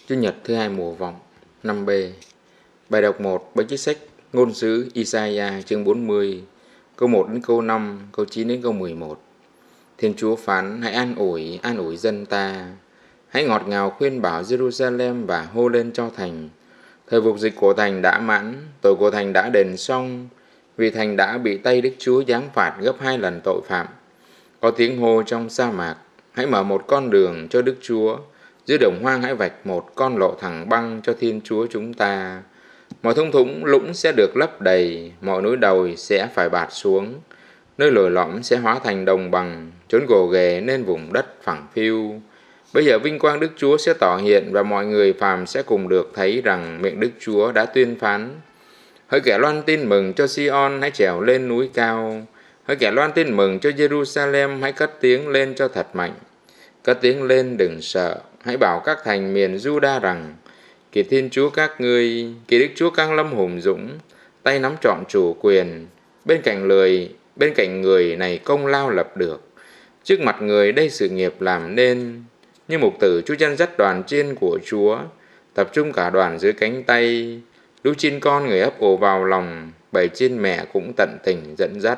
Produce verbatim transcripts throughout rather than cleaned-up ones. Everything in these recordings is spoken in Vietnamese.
Chủ nhật thứ hai mùa vọng năm B. Bài đọc một, bài trích sách Ngôn sứ Isaiah chương bốn mươi, câu một đến câu năm, câu chín đến câu mười một. Thiên Chúa phán: hãy an ủi, an ủi dân ta. Hãy ngọt ngào khuyên bảo Jerusalem và hô lên cho thành. Thời phục dịch của thành đã mãn, tội của thành đã đền xong, vì thành đã bị tay Đức Chúa giáng phạt gấp hai lần tội phạm. Có tiếng hô trong sa mạc: hãy mở một con đường cho Đức Chúa, dưới đồng hoang hãy vạch một con lộ thẳng băng cho Thiên Chúa chúng ta. Mọi thung thũng lũng sẽ được lấp đầy, mọi núi đồi sẽ phải bạt xuống, nơi lồi lõm sẽ hóa thành đồng bằng, chốn gồ ghề nên vùng đất phẳng phiu. Bây giờ vinh quang Đức Chúa sẽ tỏ hiện, và mọi người phàm sẽ cùng được thấy rằng miệng Đức Chúa đã tuyên phán. Hỡi kẻ loan tin mừng cho Sion, hãy trèo lên núi cao. Hỡi kẻ loan tin mừng cho Jerusalem, hãy cất tiếng lên cho thật mạnh. Cất tiếng lên đừng sợ, hãy bảo các thành miền Juda rằng: Kìa Thiên Chúa các ngươi, kìa Đức Chúa Cang Lâm hùng dũng, tay nắm trọn chủ quyền. Bên cạnh người, bên cạnh người này công lao lập được, trước mặt người đây sự nghiệp làm nên. Như mục tử Chúa chân dắt đoàn chiên của Chúa, tập trung cả đoàn dưới cánh tay. Lũ chiên con người ấp ổ vào lòng, bầy chiên mẹ cũng tận tình dẫn dắt.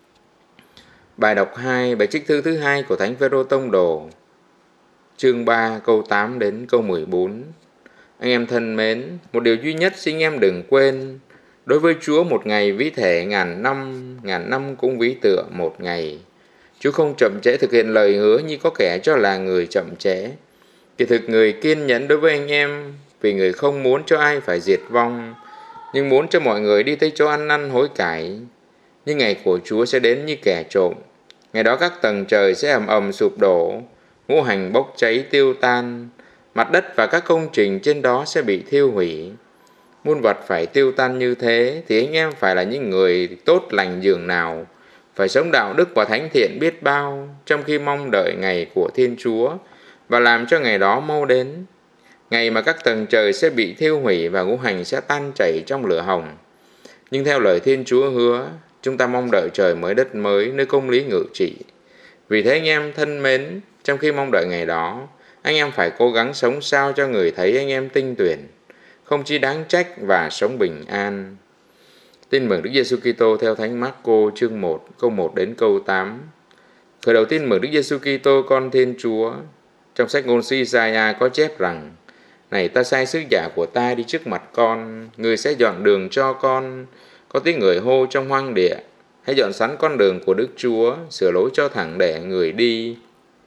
Bài đọc hai, bài trích thư thứ hai của Thánh Phêrô Tông Đồ, chương ba, câu tám đến câu mười bốn. Anh em thân mến, một điều duy nhất xin em đừng quên: đối với Chúa một ngày ví thể ngàn năm, ngàn năm cũng ví tựa một ngày. Chúa không chậm trễ thực hiện lời hứa như có kẻ cho là người chậm trễ. Kỳ thực người kiên nhẫn đối với anh em, vì người không muốn cho ai phải diệt vong, nhưng muốn cho mọi người đi tới chỗ ăn năn hối cải. Nhưng ngày của Chúa sẽ đến như kẻ trộm. Ngày đó các tầng trời sẽ ầm ầm sụp đổ, ngũ hành bốc cháy tiêu tan, mặt đất và các công trình trên đó sẽ bị thiêu hủy. Muôn vật phải tiêu tan như thế, thì anh em phải là những người tốt lành dường nào, phải sống đạo đức và thánh thiện biết bao, trong khi mong đợi ngày của Thiên Chúa, và làm cho ngày đó mau đến. Ngày mà các tầng trời sẽ bị thiêu hủy và ngũ hành sẽ tan chảy trong lửa hồng. Nhưng theo lời Thiên Chúa hứa, chúng ta mong đợi trời mới đất mới, nơi công lý ngự trị. Vì thế anh em thân mến, trong khi mong đợi ngày đó, anh em phải cố gắng sống sao cho người thấy anh em tinh tuyển, không chỉ đáng trách và sống bình an. Tin mừng Đức Giêsu Kitô theo Thánh Mác-cô chương một, câu một đến câu tám. Khởi đầu tin mừng Đức Giêsu Kitô con Thiên Chúa. Trong sách Ngôn sứ Isaiah có chép rằng: này, ta sai sứ giả của ta đi trước mặt con, người sẽ dọn đường cho con. Có tiếng người hô trong hoang địa: hãy dọn sẵn con đường của Đức Chúa, sửa lối cho thẳng để người đi.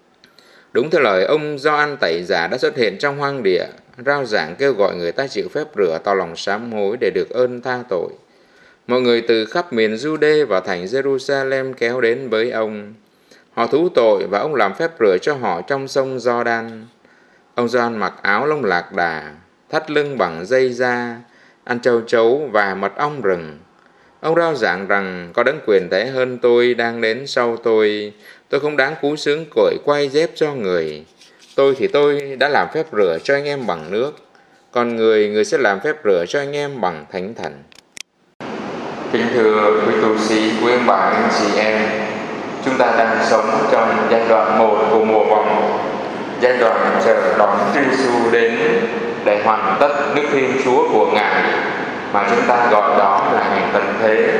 Đúng theo lời ông Gioan Tẩy Giả đã xuất hiện trong hoang địa, rao giảng kêu gọi người ta chịu phép rửa, tỏ lòng sám hối để được ơn tha tội. Mọi người từ khắp miền Jude và thành Jerusalem kéo đến với ông. Họ thú tội và ông làm phép rửa cho họ trong sông Giođan. Ông Gioan mặc áo lông lạc đà, thắt lưng bằng dây da, ăn châu chấu và mật ong rừng. Ông rao giảng rằng: có đấng quyền thế hơn tôi đang đến sau tôi, tôi không đáng cúi xướng cởi quay dép cho người. Tôi thì tôi đã làm phép rửa cho anh em bằng nước, còn người, người sẽ làm phép rửa cho anh em bằng thánh thần. Kính thưa quý tu sĩ, quý ông bà, anh chị em, chúng ta đang sống trong giai đoạn một của mùa vọng, giai đoạn chờ đón Chúa Giêsu đến để hoàn tất nước Thiên Chúa của Ngài, mà chúng ta gọi đó là ngày tận thế.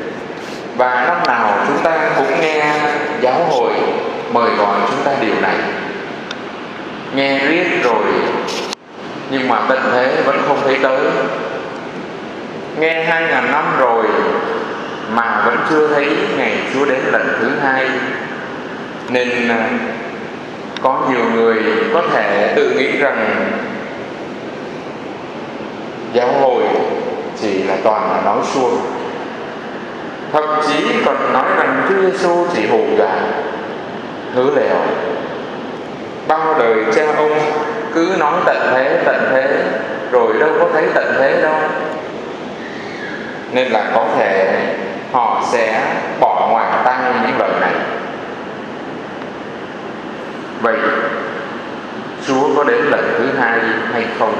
Và năm nào chúng ta cũng nghe giáo hội mời gọi chúng ta điều này, nghe riết rồi, nhưng mà tận thế vẫn không thấy tới. Nghe hai ngàn năm rồi mà vẫn chưa thấy ngày Chúa đến lần thứ hai. Nên có nhiều người có thể tự nghĩ rằng giáo hội chỉ là toàn là nói suông, thậm chí còn nói rằng Chúa Giêsu chỉ hù dọa, hứa lèo. Bao đời cha ông cứ nói tận thế, tận thế, rồi đâu có thấy tận thế đâu. Nên là có thể họ sẽ bỏ ngoài tai những lời này. Vậy Chúa có đến lần thứ hai hay không?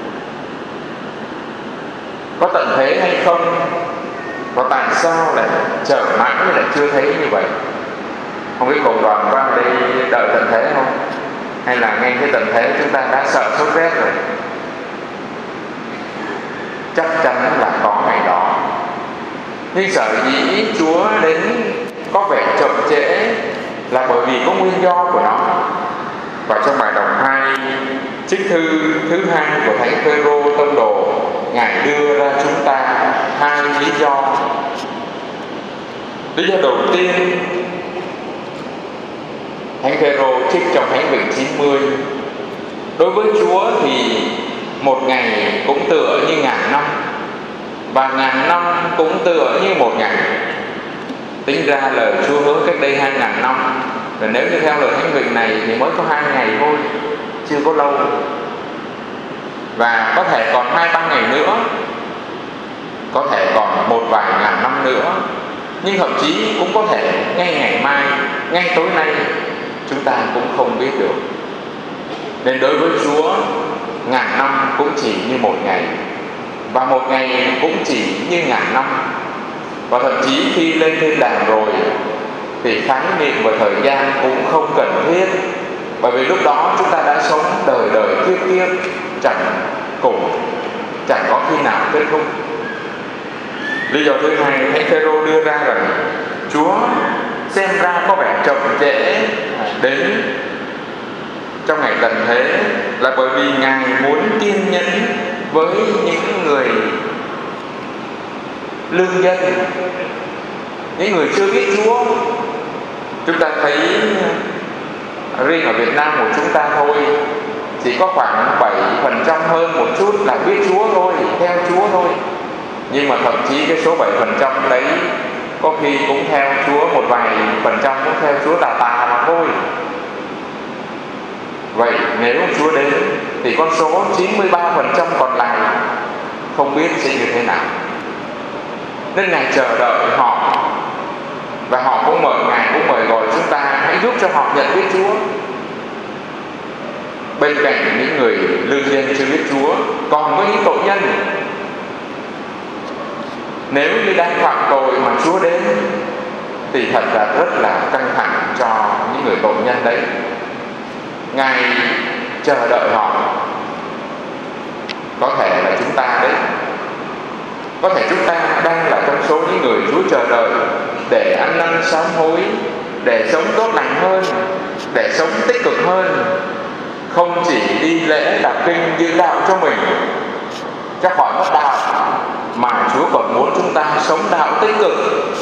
Có tận thế hay không? Và tại sao lại chờ mãi lại chưa thấy như vậy? Không biết cộng đoàn qua đây đợi tận thế không? Hay là ngay cái tận thế chúng ta đã sợ sốt rét rồi? Nhưng sở dĩ Chúa đến có vẻ chậm trễ là bởi vì có nguyên do của nó. Và trong bài đọc hai trích thư thứ hai của Thánh Phêrô Tông Đồ, Ngài đưa ra chúng ta hai lý do. Lý do đầu tiên, Thánh Phêrô trích trong Thánh Vịnh chín mươi: đối với Chúa thì một ngày cũng tựa như ngàn năm, và ngàn năm cũng tựa như một ngày. Tính ra lời Chúa hứa cách đây hai ngàn năm, và nếu như theo lời Thánh Vịnh này thì mới có hai ngày thôi, chưa có lâu. Và có thể còn hai ba ngày nữa, có thể còn một vài ngàn năm nữa, nhưng thậm chí cũng có thể ngay ngày mai, ngay tối nay, chúng ta cũng không biết được. Nên đối với Chúa, ngàn năm cũng chỉ như một ngày, và một ngày cũng chỉ như ngàn năm. Và thậm chí khi lên thiên đàng rồi thì khái niệm về thời gian cũng không cần thiết, bởi vì lúc đó chúng ta đã sống đời đời kiếp kiếp, chẳng cùng, chẳng có khi nào kết thúc. Lý do thứ hai, Thánh Phêrô đưa ra rằng Chúa xem ra có vẻ chậm trễ đến trong ngày tận thế là bởi vì Ngài muốn kiên nhẫn với những người lương dân, những người chưa biết Chúa. Chúng ta thấy riêng ở Việt Nam của chúng ta thôi, chỉ có khoảng bảy phần trăm hơn một chút là biết Chúa thôi, theo Chúa thôi. Nhưng mà thậm chí cái số bảy phần trăm đấy có khi cũng theo Chúa, một vài phần trăm cũng theo Chúa tà tà mà thôi. Vậy nếu Chúa đến thì con số chín mươi ba phần trăm còn lại không biết sẽ như thế nào. Nên Ngài chờ đợi họ, và họ cũng mời Ngài cũng mời gọi chúng ta hãy giúp cho họ nhận biết Chúa. Bên cạnh những người lương dân chưa biết Chúa, còn có những tội nhân. Nếu như đang phạm tội mà Chúa đến thì thật là rất là căng thẳng cho những người tội nhân đấy. Ngài chờ đợi họ, có thể là chúng ta đấy, có thể chúng ta đang là trong số những người Chúa chờ đợi để ăn năn sám hối, để sống tốt lành hơn, để sống tích cực hơn, không chỉ đi lễ đọc kinh giữ đạo cho mình cho khỏi mất đạo, mà Chúa còn muốn chúng ta sống đạo tích cực,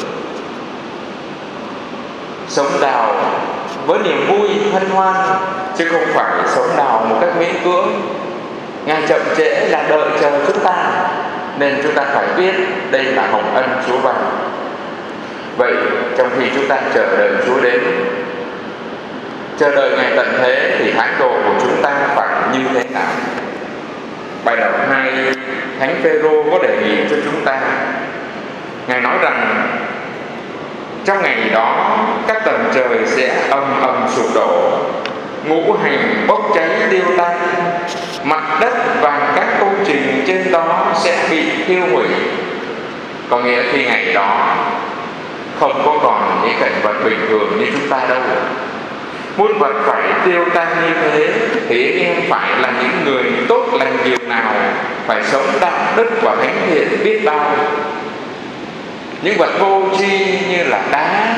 sống đạo với niềm vui hân hoan, chứ không phải sống đạo một cách miễn cưỡng. Ngài chậm trễ là đợi chờ chúng ta, nên chúng ta phải biết đây là hồng ân Chúa ban. Vậy trong khi chúng ta chờ đợi Chúa đến, chờ đợi ngày tận thế, thì thái độ của chúng ta phải như thế nào? Bài đọc hai, Thánh Phêrô có đề nghị cho chúng ta. Ngài nói rằng trong ngày đó các tầng trời sẽ ầm ầm sụp đổ, ngũ hành bốc cháy tiêu tan, mặt đất và các công trình trên đó sẽ bị tiêu hủy. Có nghĩa khi ngày đó không có còn những cảnh vật bình thường như chúng ta đâu. Muôn vật phải tiêu tan như thế thì anh em phải là những người tốt lành điều nào, phải sống đạo đức và thánh thiện biết bao. Những vật vô tri như là đá,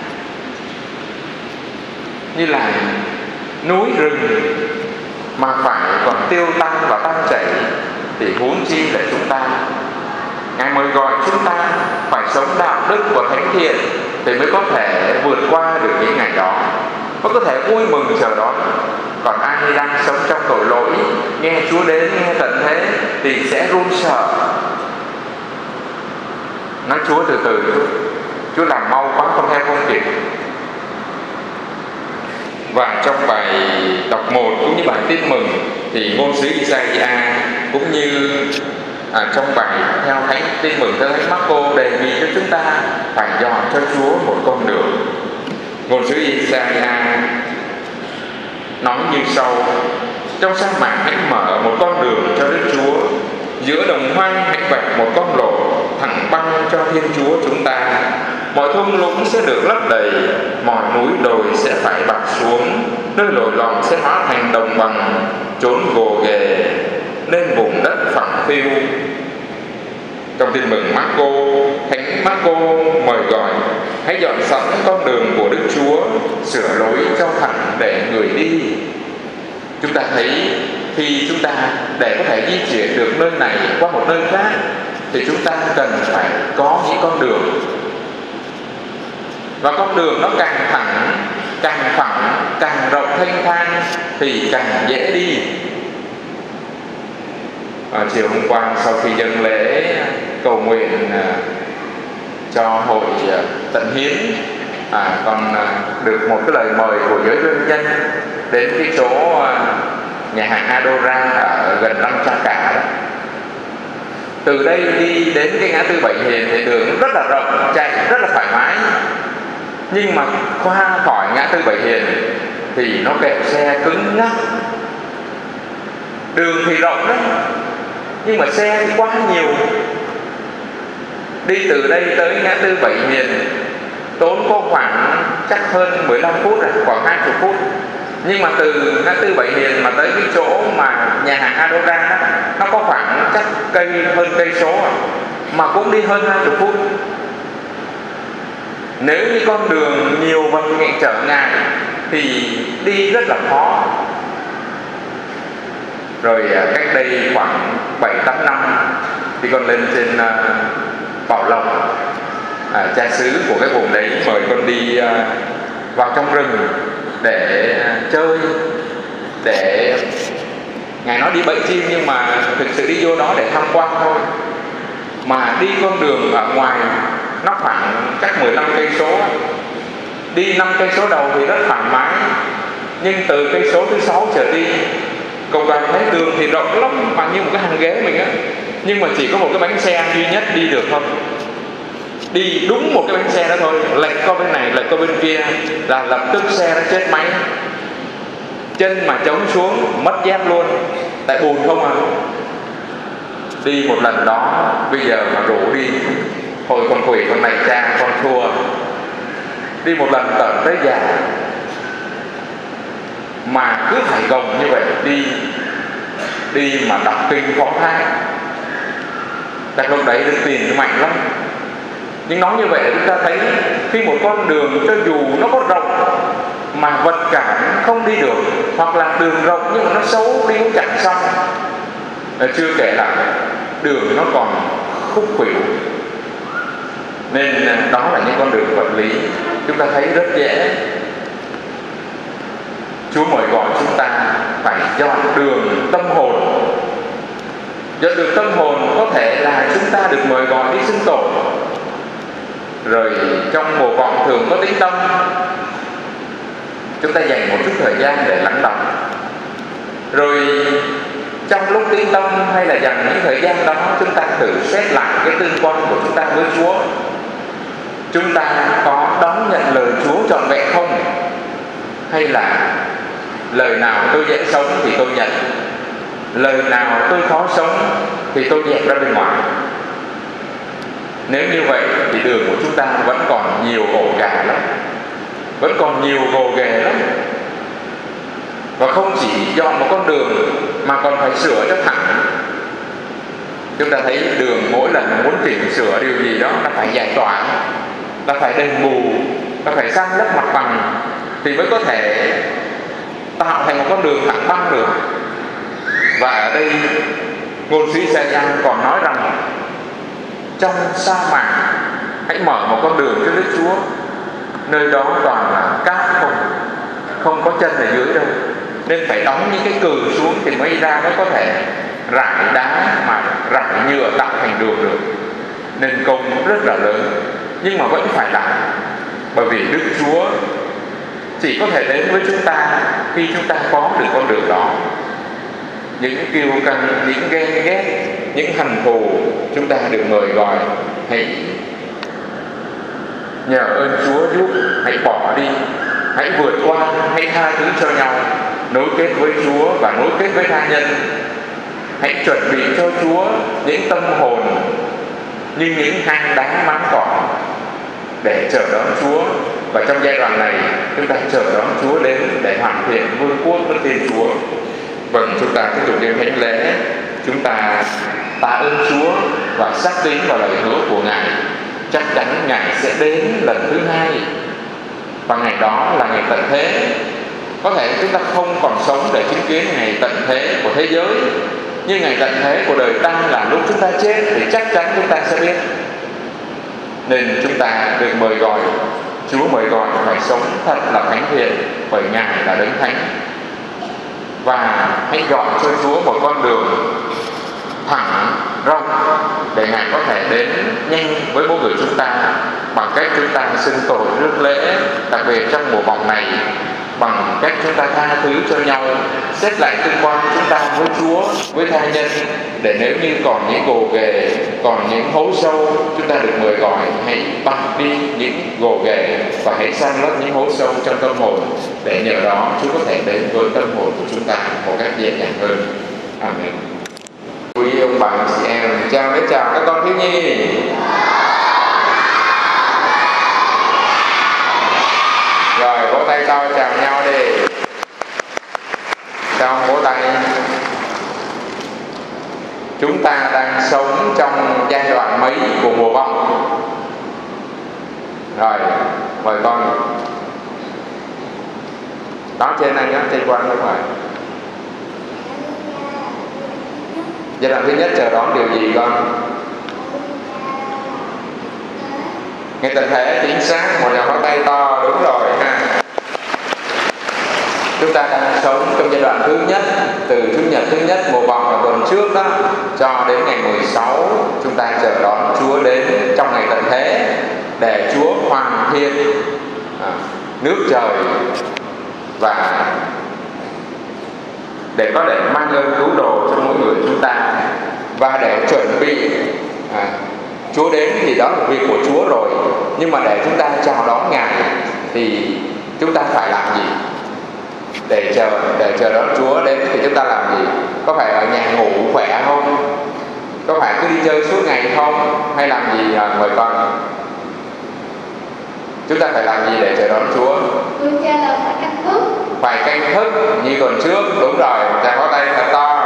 như là núi rừng mà phải còn tiêu tan và tan chảy thì huống chi là chúng ta. Ngài mời gọi chúng ta phải sống đạo đức và thánh thiện thì mới có thể vượt qua được những ngày đó, mới có thể vui mừng chờ đón. Còn ai đang sống trong tội lỗi, nghe Chúa đến, nghe tận thế thì sẽ run sợ, nói Chúa từ từ chút, Chúa làm mau quá không theo không kịp. Và trong bài đọc một cũng như bài tin mừng thì ngôn sứ Isaiah cũng như à, trong bài theo thánh tin mừng theo thánh Marco đề nghị cho chúng ta phải dò cho Chúa một con đường. Ngôn sứ Isaiah nói như sau: trong sa mạc hãy mở một con đường cho Đức Chúa, giữa đồng hoang hãy vạch một con lộ thẳng băng cho Thiên Chúa chúng ta. Mọi thung lũng sẽ được lấp đầy, mọi núi đồi sẽ phải bạc xuống, nơi lồi lõm sẽ hóa thành đồng bằng, chốn gồ ghề nên vùng đất phẳng phiu. Trong Tin Mừng Marco, Thánh Marco mời gọi: hãy dọn sẵn con đường của Đức Chúa, sửa lối cho thẳng để người đi. Chúng ta thấy khi chúng ta để có thể di chuyển được nơi này qua một nơi khác thì chúng ta cần phải có những con đường, và con đường nó càng thẳng, càng phẳng, càng rộng thênh thang thì càng dễ đi. À, chiều hôm qua sau khi dâng lễ cầu nguyện à, cho hội à, tận hiến, à, còn à, được một cái lời mời của giới doanh nhân đến cái chỗ à, nhà hàng Adora ở gần Lăng Cha Cả đó. Từ đây đi đến cái ngã tư Bảy Hiền thì đường rất là rộng, chạy rất là thoải mái. Nhưng mà qua khỏi ngã tư Bảy Hiền thì nó kẹt xe cứng nhắc. Đường thì rộng đấy, nhưng mà xe thì quá nhiều. Đi từ đây tới ngã tư Bảy Hiền tốn có khoảng chắc hơn mười lăm phút rồi, khoảng hai mươi phút. Nhưng mà từ ngã tư Bảy Hiền mà tới cái chỗ mà nhà hàng Adora đó, nó có khoảng chắc cây hơn cây số mà cũng đi hơn hai mươi phút. Nếu như con đường nhiều vật nghệ trở ngại thì đi rất là khó. Rồi cách đây khoảng bảy tám năm thì con lên trên uh, Bảo Lộc, à, cha xứ của cái vùng đấy mời con đi uh, vào trong rừng để uh, chơi, để ngài nói đi bẫy chim nhưng mà thực sự đi vô đó để tham quan thôi. Mà đi con đường ở ngoài nó khoảng chắc mười lăm cây số, đi năm cây số đầu thì rất thoải mái, nhưng từ cây số thứ sáu trở đi cầu đoàn thấy đường thì rộng lắm, mà như một cái hàng ghế mình á, nhưng mà chỉ có một cái bánh xe duy nhất đi được thôi. Đi đúng một cái bánh xe đó thôi, lệch qua bên này lệch qua bên kia là lập tức xe nó chết máy, chân mà chống xuống mất dép luôn, tại bùn không à. Đi một lần đó bây giờ mà rủ đi, hồi con quỷ con này cha con thua. Đi một lần tận tới già mà cứ phải gồng như vậy đi, đi mà đọc kinh khó thang. Tại lúc đấy đức tiền nó mạnh lắm. Nhưng nói như vậy là chúng ta thấy khi một con đường cho dù nó có rộng mà vật cản không đi được, hoặc là đường rộng nhưng mà nó xấu, đi cũng chẳng xong. Chưa kể là đường nó còn khúc khuỷu, nên đó là những con đường vật lý chúng ta thấy rất dễ. Chúa mời gọi chúng ta phải dọn đường tâm hồn. Dọn đường tâm hồn có thể là chúng ta được mời gọi đi xưng tội, rồi trong mùa vọng thường có tĩnh tâm, chúng ta dành một chút thời gian để lắng đọng. Rồi trong lúc tĩnh tâm hay là dành những thời gian đó, chúng ta thử xét lại cái tương quan của chúng ta với Chúa. Chúng ta có đón nhận lời Chúa trọn vẹn không? Hay là lời nào tôi dễ sống thì tôi nhận, lời nào tôi khó sống thì tôi dẹp ra bên ngoài? Nếu như vậy thì đường của chúng ta vẫn còn nhiều ổ gà lắm, vẫn còn nhiều gồ ghề lắm. Và không chỉ dọn một con đường mà còn phải sửa cho thẳng. Chúng ta thấy đường mỗi lần muốn chỉnh sửa điều gì đó, nó phải giải tỏa, nó phải đền bù, nó phải san lấp mặt bằng thì mới có thể tạo thành một con đường thẳng băng được. Và ở đây ngôn sứ Isaiah còn nói rằng trong sa mạc hãy mở một con đường cho Đức Chúa, nơi đó toàn là cát không, không có chân ở dưới đâu, nên phải đóng những cái cừ xuống thì mới ra mới có thể rải đá mà rải nhựa tạo thành đường được. Nên công rất là lớn, nhưng mà vẫn phải làm, bởi vì Đức Chúa chỉ có thể đến với chúng ta khi chúng ta có được con đường đó. Những kiêu căng, những ghen ghét, những hằn thù, chúng ta được mời gọi hãy nhờ ơn Chúa giúp, hãy bỏ đi, hãy vượt qua, hãy tha thứ cho nhau, nối kết với Chúa và nối kết với tha nhân. Hãy chuẩn bị cho Chúa những tâm hồn như những hang đá máng cỏ để chờ đón Chúa. Và trong giai đoạn này chúng ta chờ đón Chúa đến để hoàn thiện vương quốc của Thiên Chúa. Vâng, chúng ta tiếp tục đến thánh lễ. chúng ta tạ ơn Chúa và xác tín vào lời hứa của Ngài, chắc chắn Ngài sẽ đến lần thứ hai, và ngày đó là ngày tận thế. Có thể chúng ta không còn sống để chứng kiến ngày tận thế của thế giới, nhưng ngày tận thế của đời ta là lúc chúng ta chết thì chắc chắn chúng ta sẽ biết. Nên chúng ta được mời gọi, Chúa mời gọi phải sống thật là thánh thiện, bởi Ngài là Đấng Thánh. Và hãy chọn cho Chúa một con đường thẳng rộng để Ngài có thể đến nhanh với mỗi người chúng ta, bằng cách chúng ta xưng tội rước lễ, đặc biệt trong mùa bóng này, bằng cách chúng ta tha thứ cho nhau, xét lại tương quan chúng ta với Chúa, với tha nhân, để nếu như còn những gồ ghề, còn những hố sâu, chúng ta được mời gọi hãy băng đi những gồ ghề và hãy san lấp những hố sâu trong tâm hồn, để nhờ đó Chúa có thể đến với tâm hồn của chúng ta một cách dễ dàng hơn. Amen. Quý ông bà chị em, chào mến chào các con thiếu nhi. Rồi vỗ tay to chào nhau đi. Chào vỗ tay. Chúng ta đang sống trong giai đoạn mấy của mùa bóng? Rồi, mời con. Đó trên anh đó, trên quan không phải. Giai đoạn thứ nhất chờ đón điều gì con? Ngày tận thế, chính xác, một nhà pháo tay to, đúng rồi ha. Chúng ta đang sống trong giai đoạn thứ nhất, từ Chủ nhật thứ nhất mùa vọng ở tuần trước đó cho đến ngày mười sáu, chúng ta chờ đón Chúa đến trong ngày tận thế, để Chúa hoàn thiện à, nước trời, và để có thể mang ơn cứu độ cho mỗi người chúng ta, và để chuẩn bị à, Chúa đến thì đó là việc của Chúa rồi. Nhưng mà để chúng ta chào đón Ngài thì chúng ta phải làm gì? Để chờ để chờ đón Chúa đến thì chúng ta làm gì? Có phải ở nhà ngủ khỏe không? Có phải cứ đi chơi suốt ngày không? Hay làm gì à, mời con? Chúng ta phải làm gì để chờ đón Chúa? Tôi cha là phải canh thức. Phải canh thức như tuần trước, đúng rồi, ta có tay thật to.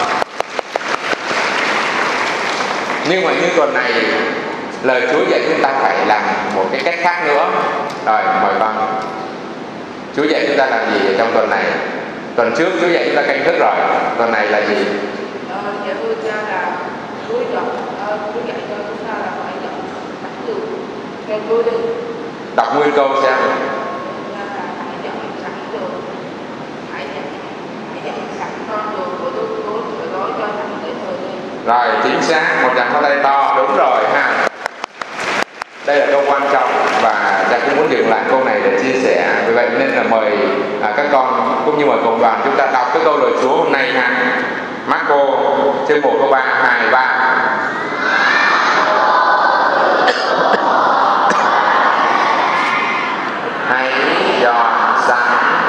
Nhưng mà như tuần này, lời Chúa dạy chúng ta phải làm một cái cách khác nữa. Rồi, mời con. Chúa dạy chúng ta làm gì ở trong tuần này? Tuần trước Chúa dạy chúng ta canh thức rồi, tuần này là gì? Ờ, dạ thưa cha là Chúa dọn, Chúa dạy cho chúng ta là phải dọn sẵn đường theo Chúa đi. Đọc nguyên câu xem. Hãy dọn sẵn đường, hãy dọn sẵn con đường của Đức Chúa, sửa lối cho thằng để người đi. Rồi, chính xác, một tràng pháo tay to, đúng rồi ha. Đây là câu quan trọng và cha cũng muốn dừng lại câu này để chia sẻ. Vì vậy nên là mời à, các con cũng như mời cộng đoàn chúng ta đọc cái câu lời Chúa hôm nay ha. Marco chương một câu ba, hai, ba. Hãy dọn sẵn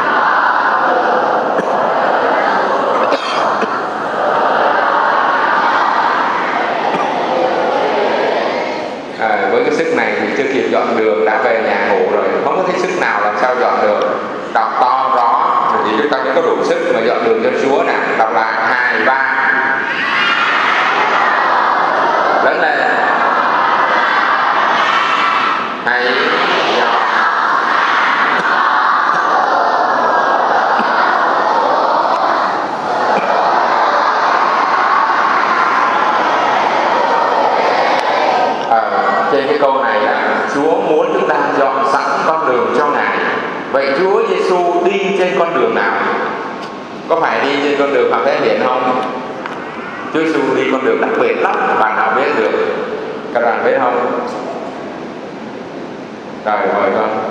à, với cái sức này thì chưa kịp dọn đường đã về nhà ngủ rồi, không có thấy sức nào làm sao dọn được. Đọc to rõ thì chúng ta mới có đủ sức mà dọn đường cho Chúa nè. Đọc lại hai ba lớn lên. Hãy dọn trên cái câu này là Chúa muốn chúng ta dọn sẵn con đường cho Ngài. Vậy Chúa Giêsu đi trên con đường nào? Có phải đi trên con đường Phạm Thế Hiển không? Chúa Giêsu đi con đường đặc biệt lắm, bạn nào biết được? Các bạn biết không? Rồi mời con.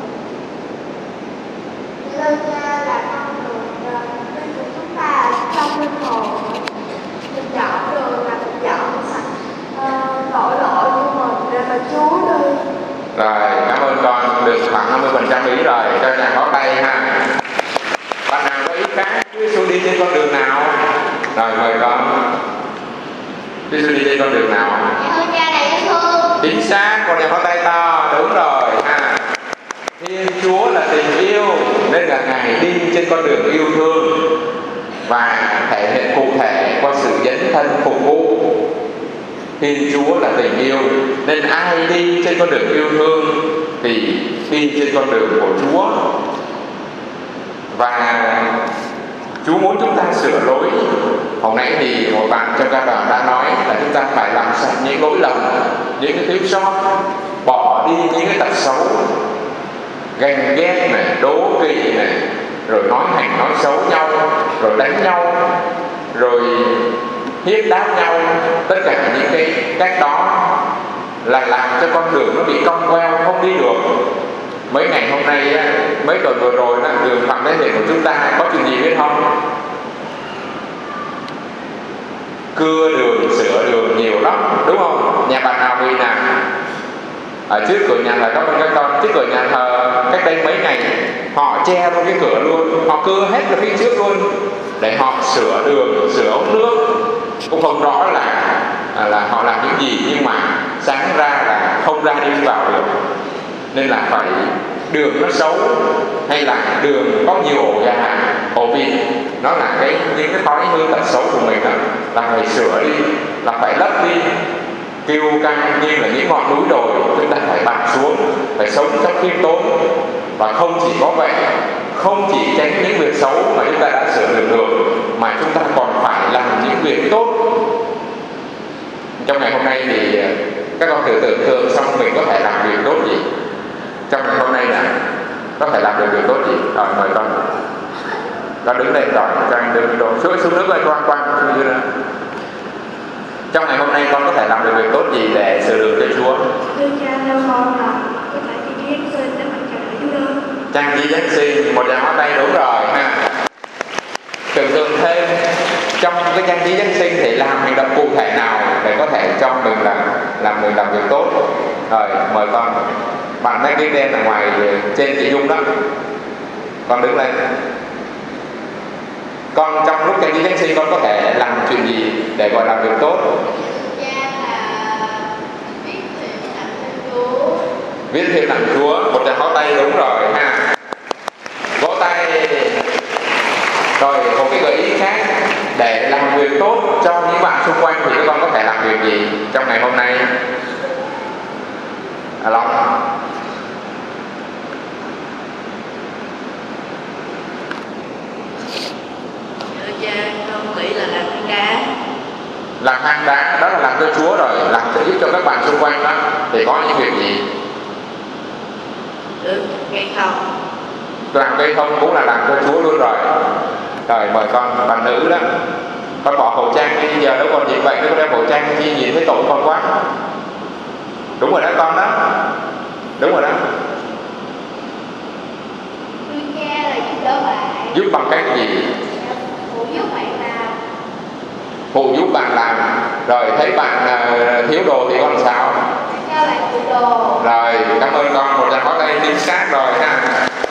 Lời cha là con đường trên của chúng ta trong linh hồn. Mình chọn đường là mình chọn sạch tội lỗi của mình để mà Chúa đi. Rồi, cảm ơn con, được khoảng năm mươi phần trăm ý rồi, cho nhà có tay ha. Bạn nào có ý khác, Chúa Giêsu đi trên con đường nào? Rồi, mời con. Chúa Giêsu đi trên con đường nào? Thưa cha này yêu thương. Chính xác, con nhà có tay to, đúng rồi ha. Thiên Chúa là tình yêu, nên là Ngài đi trên con đường yêu thương và thể hiện cụ thể qua sự dẫn thân phục vụ. Thiên Chúa là tình yêu, nên ai đi trên con đường yêu thương thì đi trên con đường của Chúa. Và Chúa muốn chúng ta sửa lỗi. Hồi nãy thì một bạn trong ca đoàn đã nói là chúng ta phải làm sạch những lỗi lầm, những cái thiếu sót, bỏ đi những cái tật xấu, ganh ghét này, đố kỵ này, rồi nói hành nói xấu nhau, rồi đánh nhau, rồi hiếp đáp nhau. Tất cả những cái cách đó là làm cho con đường nó bị cong queo, không đi được. Mấy ngày hôm nay, mấy tuần vừa rồi, đường Phạm Thế Hiền của chúng ta có chuyện gì biết không? Cưa đường, sửa đường nhiều lắm, đúng không? Nhà bà nào vì nào? Ở trước cửa nhà thờ, các con các con, trước cửa nhà thờ cách đây mấy ngày, họ che luôn cái cửa luôn, họ cưa hết ở phía trước luôn để họ sửa đường, sửa ống nước. Cũng không rõ là là họ làm những gì, nhưng mà sáng ra là không ra đi vào được. Nên là phải đường nó xấu hay là đường có nhiều ổ gà, ổ vịt, nó là cái những cái thói hư tật xấu của mình đó, là phải sửa đi, là phải lấp đi. Kiêu căng như là những ngọn núi đồi, chúng ta phải bạt xuống, phải sống trong khiêm tốn. Và không chỉ có vậy, không chỉ tránh những việc xấu mà chúng ta đã sửa được được, mà chúng ta còn phải làm những việc tốt. Trong ngày hôm nay thì các con thử tưởng tượng xong mình có thể làm việc tốt gì? Trong ngày hôm nay là có thể làm được việc tốt gì? Rồi mời con. Con đứng đây rồi, cho anh đứng đồ xuống xuống nước rồi con quan như thế. Trong ngày hôm nay con có thể làm được việc tốt gì để sửa đường cho Chúa? Thưa cha, theo con là có thể trang trí Giáng sinh để mình chào đợi Chúa đơn. Trang trí Giáng sinh, một dàn hoa tay đúng rồi ha. Tưởng tượng thêm trong cái trang trí Giáng sinh thì làm hành động cụ thể nào để có thể cho mình làm làm mình làm việc tốt. Rồi mời con. Bạn đang đi đen ở ngoài trên chị Dung đó, con đứng lên. Con trong lúc trang trí Giáng sinh con có thể làm chuyện gì để gọi là việc tốt? Viết thêm tặng Chúa, một tràng pháo tay đúng rồi ha. Vỗ tay. Rồi một cái gợi ý khác để làm việc tốt cho những bạn xung quanh thì các con có thể làm việc gì trong ngày hôm nay? À, Long. Con nghĩ là làm hang đá. Làm hang đá, đó là làm cho Chúa rồi, làm cho giúp cho các bạn xung quanh đó. Thì có những việc gì? Được, cây thông. Làm cây thông cũng là làm cho Chúa luôn rồi. Rồi mời con, bạn nữ đó, con bỏ khẩu trang đi, giờ đâu còn gì vậy, nó có đeo khẩu trang chi nhìn thấy tội con quá. Đúng rồi đó con đó. Đúng rồi đó. Thưa cha là giúp đỡ bạn. Giúp bằng cách gì? Phụ giúp bạn làm. Phụ giúp bạn làm. Rồi thấy bạn uh, thiếu đồ thì con sao? Cho bạn phụ đồ. Rồi cảm ơn con, một tràng pháo tay chính xác rồi ha.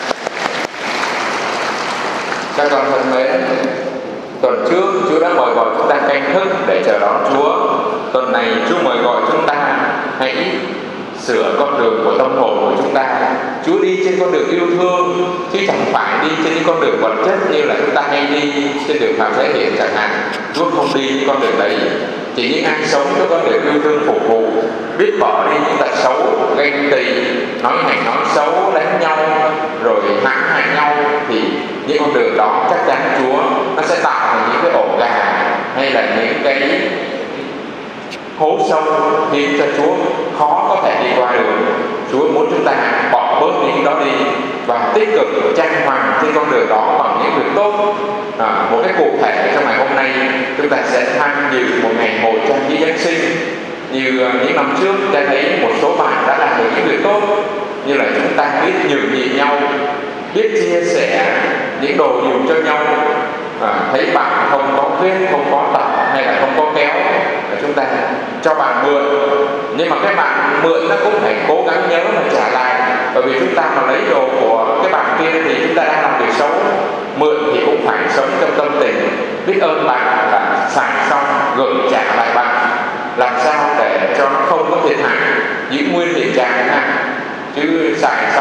Các con thân mến, tuần trước Chúa đã mời gọi chúng ta canh thức để chờ đón Chúa. Tuần này Chúa mời gọi chúng ta hãy sửa con đường của tâm hồn của chúng ta. Chúa đi trên con đường yêu thương, chứ chẳng phải đi trên những con đường vật chất như là chúng ta hay đi trên đường Phạm Thế Hiền chẳng hạn. Chúa không đi những con đường đấy. Chỉ những ai sống với con đường yêu thương phục vụ, biết bỏ đi những tật xấu, ganh tị, nói hành nói xấu, đánh nhau, rồi hãm hại nhau, thì những con đường đó chắc chắn Chúa nó sẽ tạo thành những cái ổ gà hay là những cái hố sâu khiến cho Chúa khó có thể đi qua được. Chúa muốn chúng ta bỏ bớt những đó đi và tích cực trang hoàng trên con đường đó bằng những việc tốt. À, một cái cụ thể trong ngày hôm nay chúng ta sẽ tham dự một ngày hội trang trí Giáng sinh. Như những năm trước ta thấy một số bạn đã làm được những việc tốt, như là chúng ta biết nhường nhịn nhau, biết chia sẻ những đồ dùng cho nhau. À, thấy bạn không có viết, không có tập hay là không có kéo, chúng ta cho bạn mượn, nhưng mà cái bạn mượn nó cũng phải cố gắng nhớ mà trả lại, bởi vì chúng ta mà lấy đồ của cái bạn kia thì chúng ta đang làm việc xấu. Mượn thì cũng phải sống trong tâm tình biết ơn bạn và xài xong gửi trả lại bạn, làm sao để cho nó không có thiệt hại, giữ nguyên hiện trạng ha, chứ xài xong mà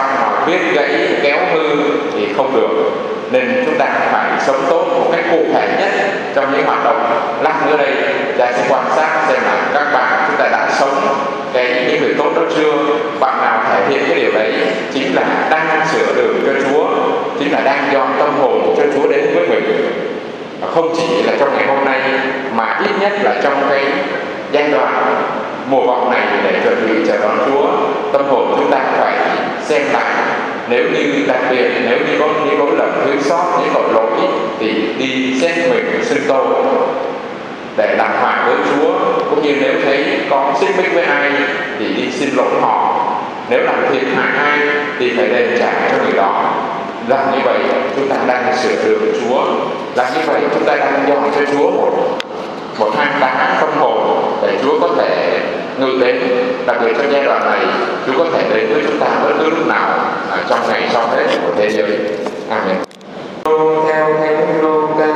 viết gãy kéo hư thì không được. Nên chúng ta phải sống tốt một cách cụ thể nhất trong những hoạt động. Lát nữa đây ta sẽ quan sát xem là các bạn chúng ta đã sống cái những việc tốt đó chưa. Bạn nào thể hiện cái điều đấy chính là đang sửa đường cho Chúa, chính là đang dọn tâm hồn cho Chúa đến với mình. Không chỉ là trong ngày hôm nay mà ít nhất là trong cái giai đoạn mùa vọng này để chuẩn bị chờ đón Chúa, tâm hồn chúng ta phải xem lại. Nếu như đặc biệt nếu như có những lỗi lầm thiếu sót, những tội lỗi thì đi xét mình xưng tội để làm hòa với Chúa, cũng như nếu thấy có xích mích với ai thì đi xin lỗi họ. Nếu làm thiệt hại ai thì phải đền trả cho người đó. Làm như vậy chúng ta đang sửa đường Chúa. Làm như vậy chúng ta đang dọn cho Chúa một một hang đá tâm hồn để Chúa có thể ngự đến. Đặc biệt trong giai đoạn này, Chúa có thể đến với chúng ta bất cứ lúc nào ở trong ngày sau Tết của thế giới. Amen. Theo Thánh Luca.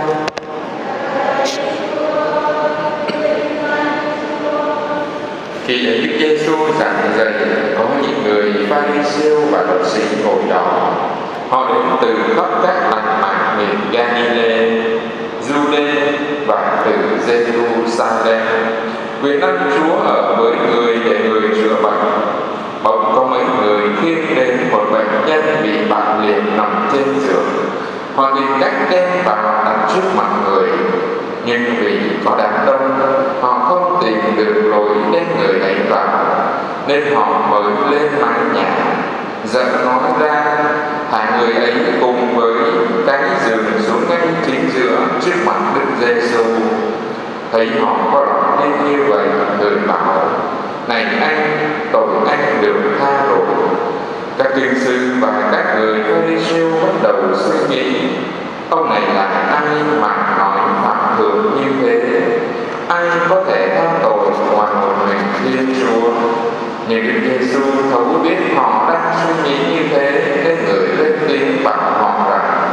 Khi ấy Đức Giêsu giảng dạy, có những người Pha-ri-siêu và luật sĩ ngồi đó. Họ đến từ khắp các làng mạc miền Galilee, Giu-đê và từ Giê-ru-sa-lem. Quyền năng Chúa ở với người để người chữa bệnh. Bỗng có mấy người khiêng đến một bệnh nhân bị bại liệt nằm trên giường. Họ tìm cách đem vào đặt trước mặt người, nhưng vì có đám đông, họ không tìm được lối đem người ấy vào, nên họ mới lên mái nhà, giận nói ra, thả người ấy cùng với cái giường xuống ngay chính giữa trước mặt Đức Giêsu. Thấy họ có lòng nên như vậy, người bảo: này anh, tội anh được tha rồi. Các kinh sư và các người Pha-ri-siêu bắt đầu suy nghĩ, ông này là ai mà nói phạm thượng như thế? Ai có thể tha tội ngoài một mình Thiên Chúa? Nhưng Đức Giêsu thấu biết họ đang suy nghĩ như thế, nên người lên tiếng bảo họ rằng: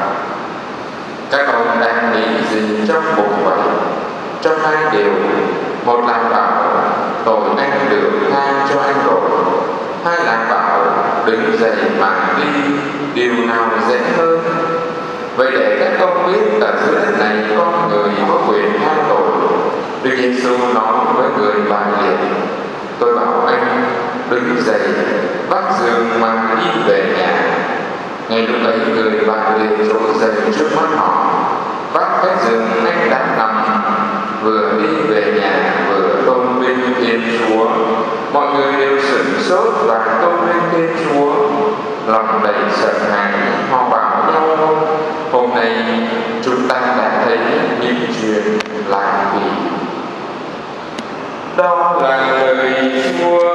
các ông đang nghĩ gì trong bụng vậy? Trong hai điều, một là bảo tội anh được tha cho anh rồi, hai là bảo đứng dậy mà đi, điều nào dễ hơn? Vậy để các ông biết ở dưới đất này con người có quyền tha tội. Đức Giêsu nói với người bại liệt: tôi bảo anh đứng dậy, vác giường mà đi về nhà. Ngay lúc ấy người bại liệt trỗi dậy trước mắt họ, vác cái giường anh đã nằm, vừa đi về nhà vừa tôn vinh Thiên Chúa. Mọi người đều sửng sốt và tôn vinh Thiên Chúa. Lòng đầy sợ hãi, họ bảo nhau: hôm nay chúng ta đã thấy những chuyện lạ kỳ. Đó là lời Chúa.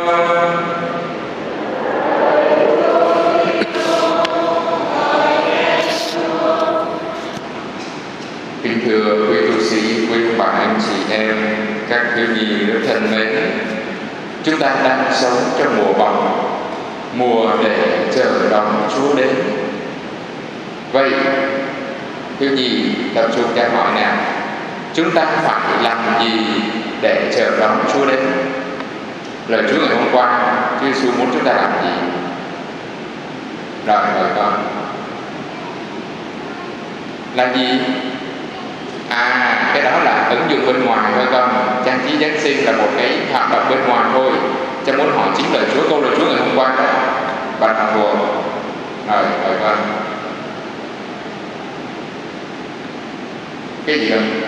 Kính thưa quý tu sĩ, quý bà anh chị em, các thiếu nhi rất thân mến, chúng ta đang sống trong mùa bóng, mùa để chờ đón Chúa đến. Vậy thiếu nhi tập trung câu hỏi nào: chúng ta phải làm gì để chờ đón Chúa đến? Lời Chúa ngày hôm qua, Chúa Giêsu muốn chúng ta làm gì? Rồi mời con. Làm gì? À, cái đó là ứng dụng bên ngoài thôi con. Trang trí Giáng sinh là một cái hoạt động bên ngoài thôi. Cha muốn hỏi chính lời Chúa, câu lời Chúa ngày hôm qua đó. Bạn học buồn. Rồi, mời con. Cái gì không?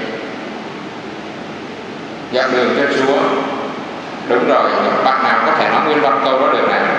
Dọn đường cho Chúa. Đúng rồi, bạn nào có thể nói nguyên văn câu đó được nào?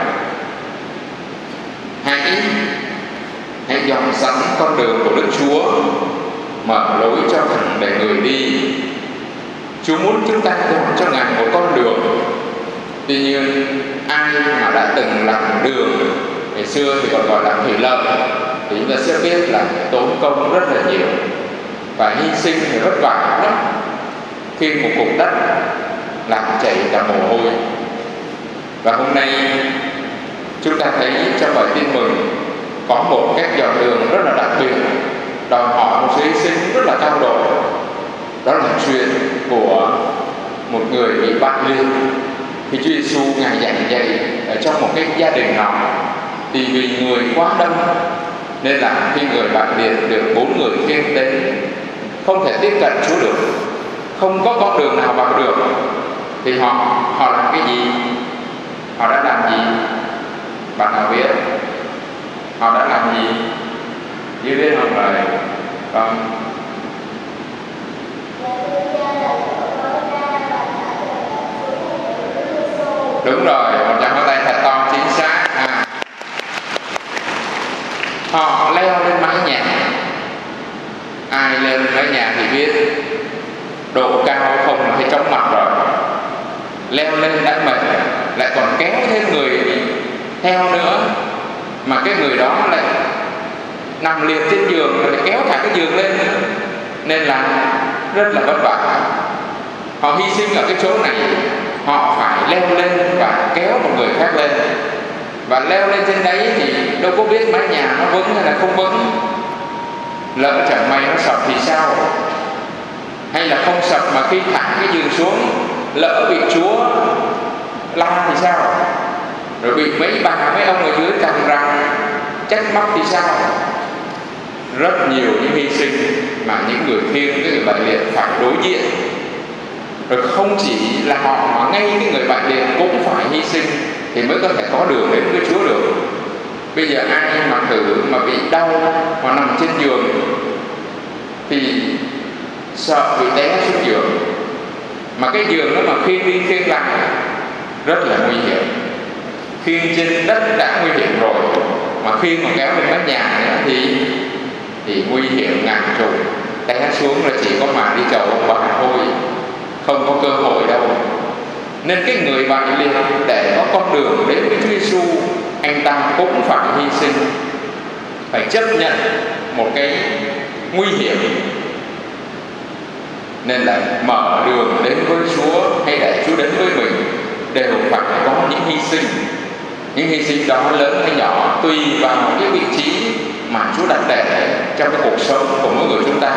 Hãy Hãy dọn sẵn con đường của Đức Chúa, mở lối cho thẳng để người đi. Chúa muốn chúng ta dọn cho Ngài một con đường. Tuy nhiên, ai mà đã từng làm đường ngày xưa thì còn gọi là thủy lợi thì chúng ta sẽ biết là tốn công rất là nhiều và hy sinh thì vất vả lắm. Khi một cục đất làm chảy cả mồ hôi. Và hôm nay chúng ta thấy trong bài tin mừng có một cách dọn đường rất là đặc biệt, đòi hỏi một sự hy sinh rất là cao độ. Đó là chuyện của một người bị bại liệt. Thì Chúa Giêsu Ngài giảng dạy ở trong một cái gia đình nào thì vì người quá đông nên là khi người bại liệt được bốn người khiêng đến không thể tiếp cận Chúa được, không có con đường nào vào được, thì họ họ làm cái gì? Họ đã làm gì? Bạn nào biết? Họ đã làm gì? Như biết không lời? Vâng. Đúng rồi, một tràng pháo tay thật to, chính xác. À. Họ leo lên mái nhà. Ai leo lên mái nhà thì biết độ cao không là thấy chóng mặt rồi. Leo lên đã mệt, lại còn kéo thêm người theo nữa, mà cái người đó lại nằm liệt trên giường, lại kéo thẳng cái giường lên, nên là rất là vất vả. Họ hy sinh ở cái chỗ này, họ phải leo lên và kéo một người khác lên, và leo lên trên đấy thì đâu có biết mái nhà nó vững hay là không vững. Lỡ chẳng may nó sập thì sao? Hay là không sập mà khi thẳng cái giường xuống lỡ bị Chúa la thì sao? Rồi bị mấy bà mấy ông ở dưới cằn răng trách móc thì sao? Rất nhiều những hy sinh mà những người khiêng cái người bại liệt phải đối diện. Rồi không chỉ là họ mà ngay cái người bại liệt cũng phải hy sinh thì mới có thể có đường đến với Chúa được. Bây giờ ai mà thử mà bị đau mà nằm trên giường thì sợ bị té xuống giường, mà cái giường đó mà khiêng đi khiêng lại rất là nguy hiểm. Khiêng trên đất đã nguy hiểm rồi, mà khiêng mà kéo lên mái nhà nữa thì thì nguy hiểm ngàn trùng. Té xuống là chỉ có mà đi chầu ông bà thôi, không có cơ hội đâu. Nên cái người bại liệt để có con đường đến với Chúa Giêsu, anh ta cũng phải hy sinh, phải chấp nhận một cái nguy hiểm. Nên là mở đường đến với Chúa hay để Chúa đến với mình đều phải có những hy sinh. Những hy sinh đó lớn hay nhỏ tùy vào cái vị trí mà Chúa đặt để trong cái cuộc sống của mỗi người chúng ta.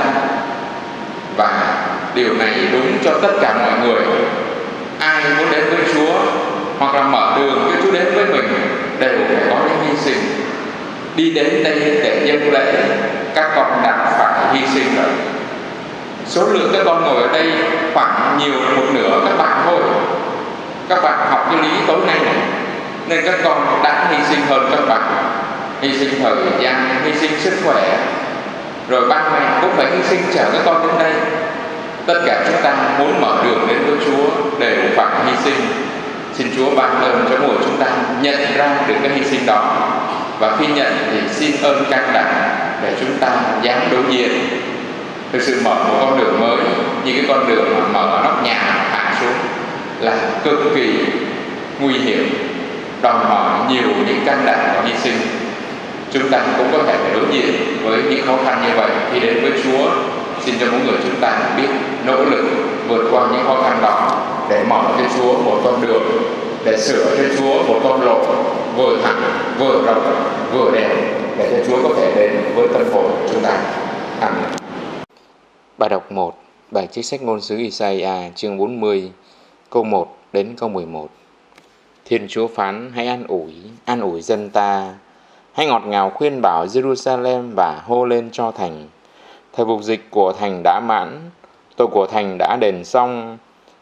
Và điều này đúng cho tất cả mọi người. Ai muốn đến với Chúa hoặc là mở đường cho Chúa đến với mình đều phải có những hy sinh. Đi đến đây để dâng lễ, các con đã phải hy sinh rồi. Số lượng các con ngồi ở đây khoảng nhiều một nửa các bạn thôi. Các bạn học cái lý tối nay này, nên các con đã hy sinh hơn các bạn. Hy sinh thời gian, hy sinh sức khỏe, rồi ba mẹ cũng phải hy sinh chở các con đến đây. Tất cả chúng ta muốn mở đường đến với Chúa đều phải hy sinh. Xin Chúa ban ơn cho mỗi chúng ta nhận ra được cái hy sinh đó, và khi nhận thì xin ơn can đảm để chúng ta dám đối diện. Thực sự mở một con đường mới, như cái con đường mà mở nóc nhà hạ xuống là cực kỳ nguy hiểm, đòi hỏi nhiều những can đảm và hy sinh. Chúng ta cũng có thể phải đối diện với những khó khăn như vậy khi đến với Chúa. Xin cho mỗi người chúng ta biết nỗ lực vượt qua những khó khăn đó để mở cho Chúa một con đường, để sửa cho Chúa một con lộ vừa thẳng, vừa rộng, vừa đẹp, để cho Chúa có thể đến với tâm hồn của chúng ta. Amen. Bài đọc một, bài trích sách ngôn sứ Isaiah chương bốn mươi, câu một đến câu mười một. Thiên Chúa phán: hãy an ủi, an ủi dân ta, hãy ngọt ngào khuyên bảo Jerusalem và hô lên cho thành. Thời phục dịch của thành đã mãn, tội của thành đã đền xong,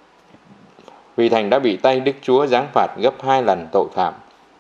vì thành đã bị tay Đức Chúa giáng phạt gấp hai lần tội phạm.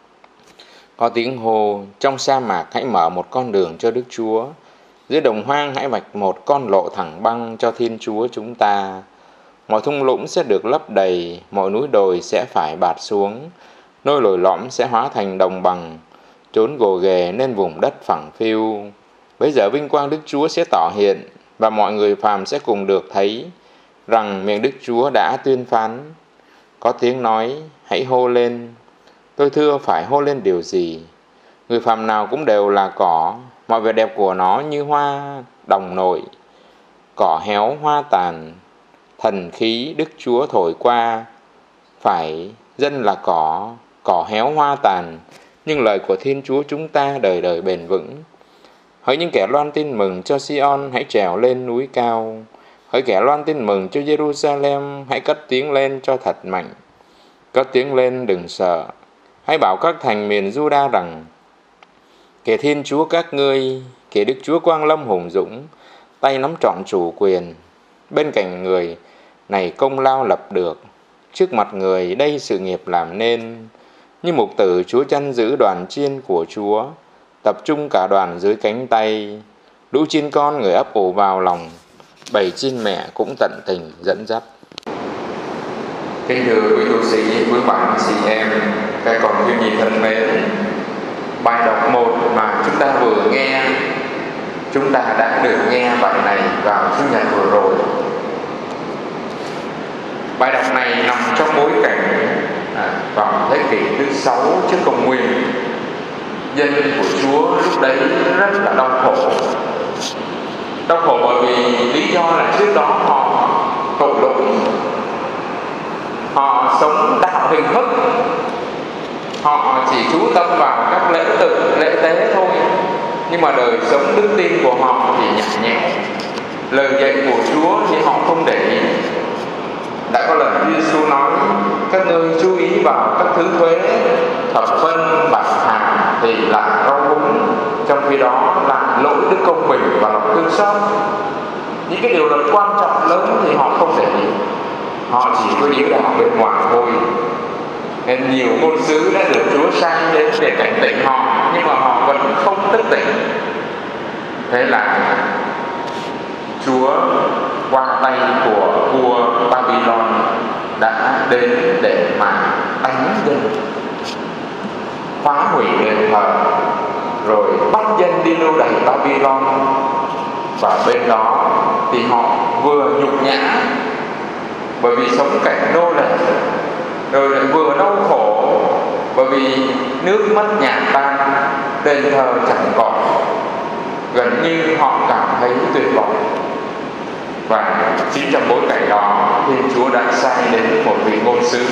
Có tiếng hô: trong sa mạc hãy mở một con đường cho Đức Chúa, dưới đồng hoang hãy vạch một con lộ thẳng băng cho Thiên Chúa chúng ta. Mọi thung lũng sẽ được lấp đầy, mọi núi đồi sẽ phải bạt xuống, nơi lồi lõm sẽ hóa thành đồng bằng, chốn gồ ghề nên vùng đất phẳng phiu. Bây giờ vinh quang Đức Chúa sẽ tỏ hiện, và mọi người phàm sẽ cùng được thấy rằng miệng Đức Chúa đã tuyên phán. Có tiếng nói: hãy hô lên. Tôi thưa, phải hô lên điều gì? Người phàm nào cũng đều là cỏ, mọi vẻ đẹp của nó như hoa đồng nội. Cỏ héo hoa tàn, thần khí Đức Chúa thổi qua. Phải, dân là cỏ, cỏ héo hoa tàn, nhưng lời của Thiên Chúa chúng ta đời đời bền vững. Hỡi những kẻ loan tin mừng cho Sion, hãy trèo lên núi cao. Hỡi kẻ loan tin mừng cho Jerusalem, hãy cất tiếng lên cho thật mạnh. Cất tiếng lên, đừng sợ. Hãy bảo các thành miền Juda rằng: Kẻ Thiên Chúa các ngươi, kẻ Đức Chúa Quang Lâm hùng dũng, tay nắm trọn chủ quyền. Bên cạnh người này công lao lập được, trước mặt người đây sự nghiệp làm nên. Như mục tử Chúa chăn giữ đoàn chiên của Chúa, tập trung cả đoàn dưới cánh tay. Lũ chiên con người ấp ủ vào lòng, bầy chiên mẹ cũng tận tình dẫn dắt. Kính thưa quý tu sĩ, quý bạn, chị em, các con thiếu nhi thân mến, bài đọc một mà chúng ta vừa nghe, chúng ta đã được nghe bài này vào Chủ nhật vừa rồi. Bài đọc này nằm trong bối cảnh à, vào thế kỷ thứ sáu trước công nguyên. Dân của Chúa lúc đấy rất là đau khổ. Đau khổ bởi vì lý do là trước đó họ tội lỗi, họ sống đạo hình thức, họ chỉ chú tâm vào các lễ tự, lễ tế thôi. Nhưng mà đời sống đức tin của họ thì nhạt nhẽo, lời dạy của Chúa thì họ không để ý. Đã có lần Chúa Giêsu nói: các ngươi chú ý vào các thứ thuế, thập phân, bạc hà thì là rau húng, trong khi đó là lỗi đức công bình và lòng thương xót. Những cái điều luật quan trọng lớn thì họ không để ý, họ chỉ có điếu đạo bên ngoài thôi. Nên nhiều ngôn sứ đã được Chúa sai đến để cảnh tỉnh họ, nhưng mà họ vẫn không thức tỉnh. Thế là Chúa qua tay của vua Babylon đã đến để mà đánh dân, phá hủy đền thờ, rồi bắt dân đi lưu đày Babylon. Và bên đó thì họ vừa nhục nhã bởi vì sống cảnh nô lệ, rồi lại vừa đau khổ bởi vì nước mất nhà tan, đền thờ chẳng còn. Gần như họ cảm thấy tuyệt vọng. Và chính trong bối cảnh đó, Thiên Chúa đã sai đến một vị ngôn sứ.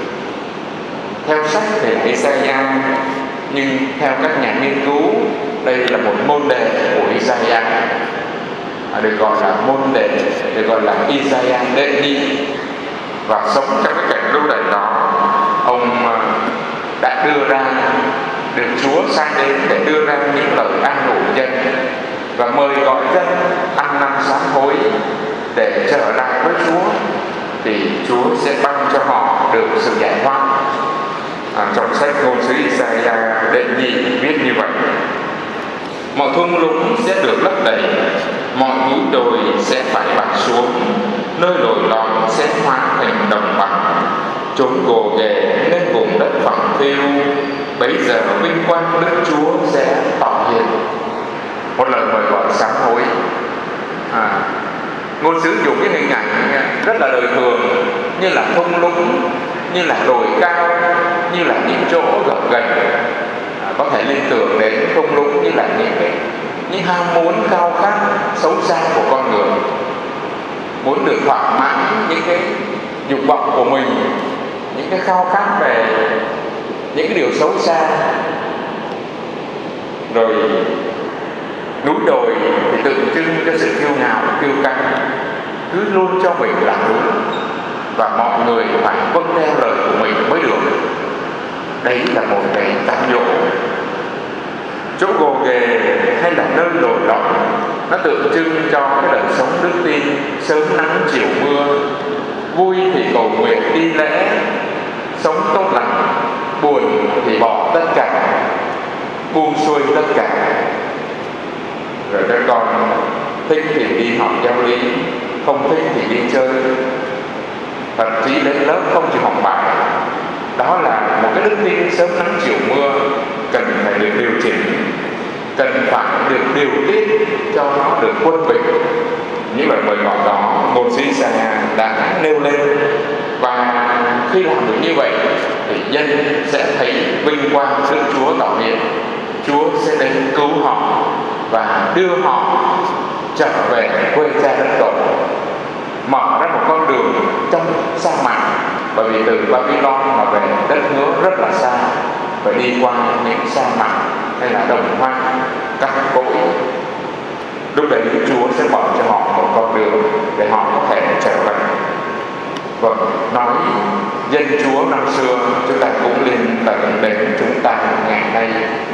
Theo sách thì Isaiah, nhưng theo các nhà nghiên cứu, đây là một môn đệ của Isaiah, được gọi là môn đệ, được gọi là Isaiah đệ nhị. Và sống trong cái cảnh lưu đày đó, ông đã đưa ra, được Chúa sai đến để đưa ra những lời an ủi dân và mời gọi dân ăn năn sám hối để trở lại với Chúa, thì Chúa sẽ ban cho họ được sự giải thoát. À, trong sách ngôn sứ Isaiah đệ nhị viết như vậy: mọi thung lũng sẽ được lấp đầy, mọi núi đồi sẽ phải bạt xuống, nơi đồi lõm sẽ hóa thành đồng bằng, chốn gồ ghề nên vùng đất phẳng phiu. Bấy giờ vinh quang Đức Chúa sẽ tỏ hiện. Một lời mời gọi sám hối. À, ngôn sứ dùng cái hình ảnh rất là đời thường, như là thung lũng, như là đồi cao, như là những chỗ gập ghềnh. À, có thể liên tưởng đến thung lũng như là những cái những ham muốn cao khát xấu xa của con người, muốn được thỏa mãn những cái dục vọng của mình, những cái khao khát về những cái điều xấu xa. Rồi núi đồi thì tượng trưng cho sự kiêu ngạo, kiêu căng, cứ luôn cho mình là đúng, và mọi người phải vâng theo lời của mình mới được. Đấy là một cái tạm dỗ. Chỗ gồ ghề hay là nơi đồi lõm, nó tượng trưng cho cái đời sống đức tin, sớm nắng chiều mưa, vui thì cầu nguyện đi lễ, sống tốt lành, buồn thì bỏ tất cả, buông xuôi tất cả. Rồi các con thích thì đi học giáo lý, không thích thì đi chơi, thậm chí đến lớp không chịu học bài. Đó là một cái đức tin sớm nắng chiều mưa, cần phải được điều chỉnh, cần phải được điều tiết cho nó được quân bình. Những lời mời gọi đó ngôn sứ Isaiah đã nêu lên, và khi làm được như vậy thì dân sẽ thấy vinh quang Đức Chúa tỏ hiện. Chúa sẽ đến cứu họ và đưa họ trở về quê cha đất tổ, mở ra một con đường trong sa mạc. Bởi vì từ Babylon mà về đất hứa rất là xa, phải đi qua những sa mạc hay là đồng hoang cằn cỗi. Lúc đấy Chúa sẽ mở cho họ một con đường để họ có thể trở về. Vâng, nói dân Chúa năm xưa, chúng ta cũng liên tưởng đến chúng ta ngày nay.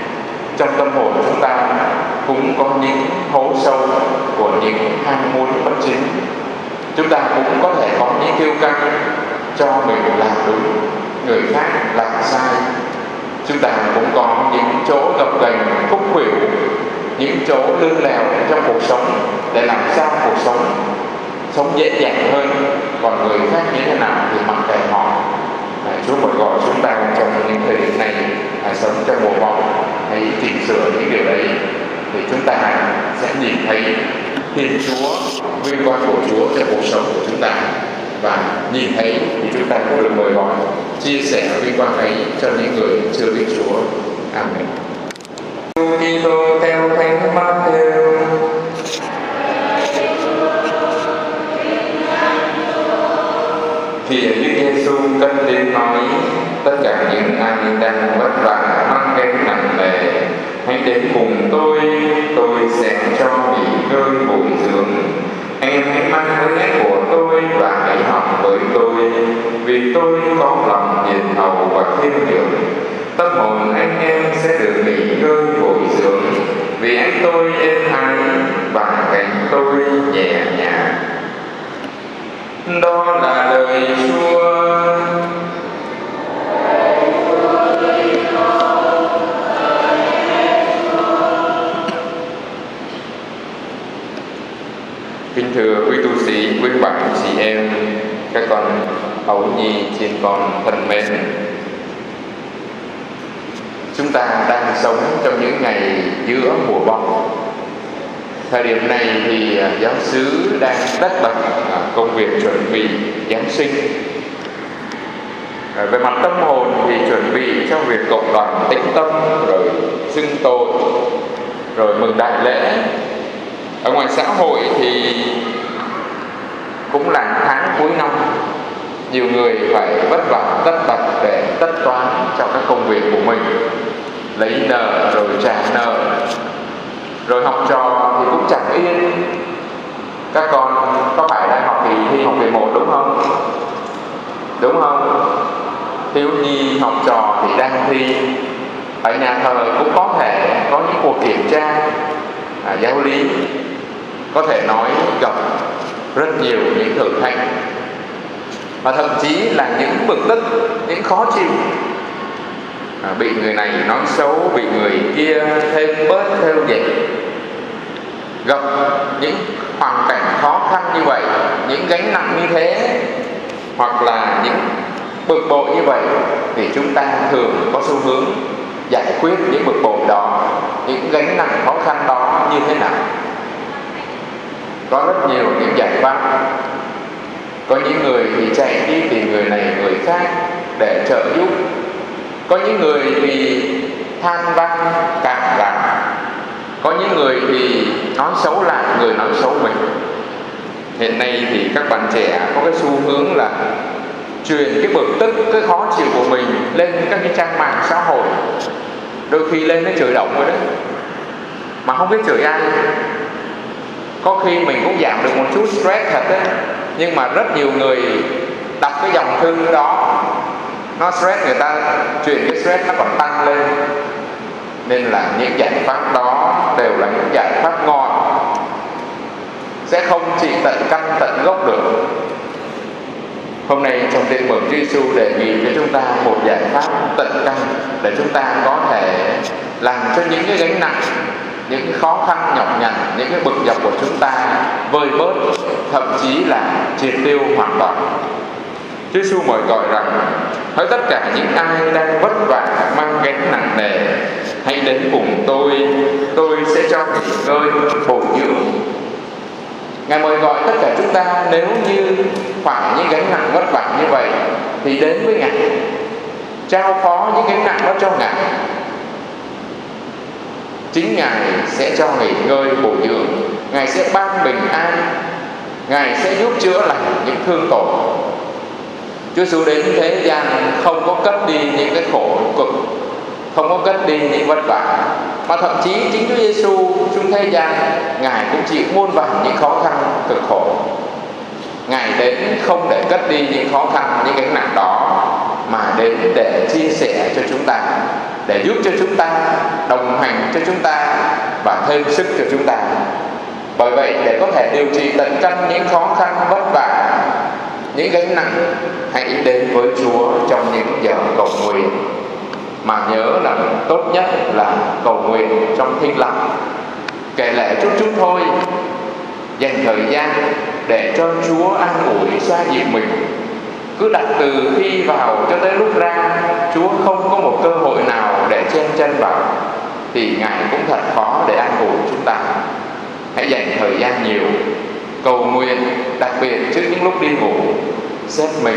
trong tâm hồn chúng ta cũng có những hố sâu của những ham muốn bất chính. Chúng ta cũng có thể có những kiêu căng cho mình làm đúng, người khác làm sai. Chúng ta cũng có những chỗ gập ghềnh khúc khuỷu, những chỗ lươn lẹo trong cuộc sống để làm sao cuộc sống sống dễ dàng hơn. Còn người khác như thế nào thì mặc kệ họ. À, Chúa mời gọi chúng ta trong những thời điểm này à, sống trong mùa bóng, hãy chỉnh sửa những điều đấy thì chúng ta sẽ nhìn thấy Thiên Chúa, vinh quang của Chúa trong cuộc sống của chúng ta, và nhìn thấy thì chúng ta cũng được mời gọi chia sẻ vinh quang ấy cho những người chưa biết Chúa. Amen. Kitô theo Thánh Matthew. Thì Đức Giêsu cất tiếng nói: tất cả những ai đang vất vả mang gánh nặng nề, hãy đến cùng tôi, tôi sẽ cho nghỉ ngơi bồi dưỡng. Anh em hãy mang hơi ép của tôi và hãy học với tôi, vì tôi có lòng hiền hậu và khiêm nhường. Tâm hồn anh em sẽ được nghỉ ngơi bồi dưỡng, vì anh tôi êm ái và cánh tôi nhẹ nhàng. Đó là lời Chúa. Kính thưa quý tu sĩ, quý bạn chị em, các con ấu nhi chiên con thân mến, chúng ta đang sống trong những ngày giữa mùa bóng. Thời điểm này thì giáo xứ đang tất bật công việc chuẩn bị Giáng sinh. Về mặt tâm hồn thì chuẩn bị trong việc cộng đoàn tĩnh tâm, rồi xưng tội, rồi mừng đại lễ. Ở ngoài xã hội thì cũng là tháng cuối năm, nhiều người phải vất vả tất bật để tất toán cho các công việc của mình, lấy nợ rồi trả nợ, rồi học trò thì cũng chẳng yên. Các con có phải đang học kỳ thi học kỳ một đúng không? Đúng không? Thiếu nhi học trò thì đang thi. Ở nhà thờ cũng có thể có những cuộc kiểm tra à, giáo lý, có thể nói gặp rất nhiều những thử thách, và thậm chí là những bực tức, những khó chịu. À, bị người này nói xấu, bị người kia thêm bớt theo dệt. Gặp những hoàn cảnh khó khăn như vậy, những gánh nặng như thế, hoặc là những bực bội như vậy, thì chúng ta thường có xu hướng giải quyết những bực bội đó, những gánh nặng khó khăn đó như thế nào? Có rất nhiều những giải pháp. Có những người thì chạy đi tìm người này người khác để trợ giúp. Có những người thì than vãn cảm giảm. Có những người thì nói xấu lại người nói xấu mình. Hiện nay thì các bạn trẻ có cái xu hướng là truyền cái bực tức, cái khó chịu của mình lên các cái trang mạng xã hội. Đôi khi lên nó chửi động rồi đấy, mà không biết chửi ai. Có khi mình cũng giảm được một chút stress thật đấy, nhưng mà rất nhiều người đọc cái dòng thư đó, nó stress người ta, truyền cái stress nó còn tăng lên. Nên là những giải pháp đó đều là những giải pháp ngọn, sẽ không trị tận căn tận gốc được. Hôm nay trong tin mừng Chúa Giêsu đề nghị cho chúng ta một giải pháp tận căn để chúng ta có thể làm cho những cái gánh nặng, những cái khó khăn nhọc nhằn, những cái bực dọc của chúng ta vơi bớt, thậm chí là triệt tiêu hoàn toàn. Chúa Giêsu mời gọi rằng: hỡi tất cả những ai đang vất vả mang gánh nặng nề, hãy đến cùng tôi, tôi sẽ cho nghỉ ngơi bồi dưỡng. Ngài mời gọi tất cả chúng ta, nếu như phải những gánh nặng vất vả như vậy thì đến với Ngài, trao phó những gánh nặng đó cho Ngài. Chính Ngài sẽ cho nghỉ ngơi bồi dưỡng, Ngài sẽ ban bình an, Ngài sẽ giúp chữa lành những thương tổn. Chúa Giêsu đến thế gian không có cất đi những cái khổ cực, không có cất đi những vất vả, mà thậm chí chính Chúa Giêsu xuống thế gian, Ngài cũng chịu muôn vàn những khó khăn cực khổ. Ngài đến không để cất đi những khó khăn, những gánh nặng đó, mà đến để chia sẻ cho chúng ta. để giúp cho chúng ta, đồng hành cho chúng ta và thêm sức cho chúng ta. Bởi vậy, để có thể điều trị tận căn những khó khăn vất vả, những gánh nặng, hãy đến với Chúa trong những giờ cầu nguyện. Mà nhớ là tốt nhất là cầu nguyện trong thinh lặng, kể lể chút chút thôi, dành thời gian để cho Chúa an ủi xoa dịu mình. Cứ đặt từ khi vào cho tới lúc ra, Chúa không có một cơ hội nào để chen chân vào, thì Ngài cũng thật khó để an ủi chúng ta. Hãy dành thời gian nhiều cầu nguyện, đặc biệt trước những lúc đi ngủ, xếp mình,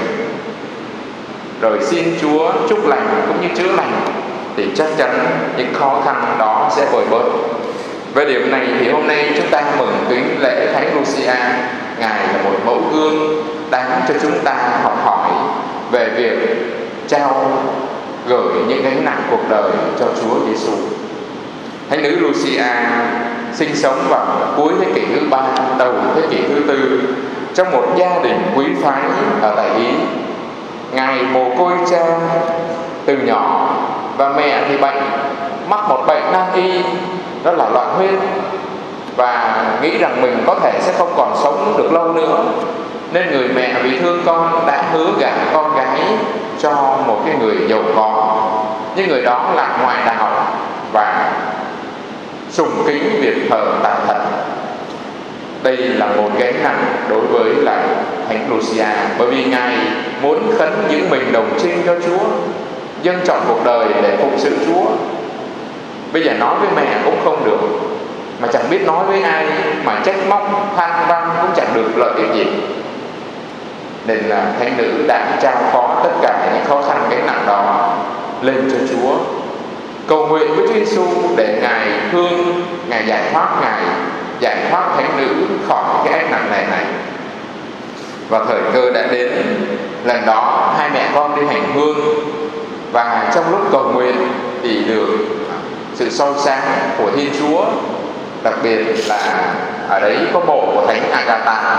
rồi xin Chúa chúc lành cũng như chữa lành, thì chắc chắn những khó khăn đó sẽ vơi bớt. Về điểm này thì hôm nay chúng ta mừng kính lễ Thánh Lucia. Ngài là một mẫu gương đáng cho chúng ta học hỏi về việc trao gửi những gánh nặng cuộc đời cho Chúa Giêsu. Thánh nữ Lucia sinh sống vào cuối thế kỷ thứ ba, đầu thế kỷ thứ tư, trong một gia đình quý phái ở tại Ý. Ngài mồ côi cha từ nhỏ, và mẹ thì bệnh, mắc một bệnh nan y, đó là loạn huyết, và nghĩ rằng mình có thể sẽ không còn sống được lâu nữa, nên người mẹ vì thương con đã hứa gả con gái cho một cái người giàu có. Nhưng người đó là ngoại đạo và sùng kính việc thờ tà thần. Đây là một gánh nặng đối với là Thánh Lucia, bởi vì Ngài muốn khấn giữ mình đồng trinh cho Chúa, dâng trọn cuộc đời để phụng sự Chúa. Bây giờ nói với mẹ cũng không được, mà chẳng biết nói với ai, mà trách móc than vang cũng chẳng được lợi ích gì. Nên là Thánh nữ đã trao phó tất cả những khó khăn gánh nặng đó lên cho Chúa, cầu nguyện với Chúa Giêsu để Ngài thương, Ngài giải thoát, Ngài giải thoát Thánh nữ khỏi cái ách nặng này này. Và thời cơ đã đến, lần đó hai mẹ con đi hành hương, và trong lúc cầu nguyện thì được sự soi sáng của Thiên Chúa. Đặc biệt là ở đấy có mộ của Thánh Agatha,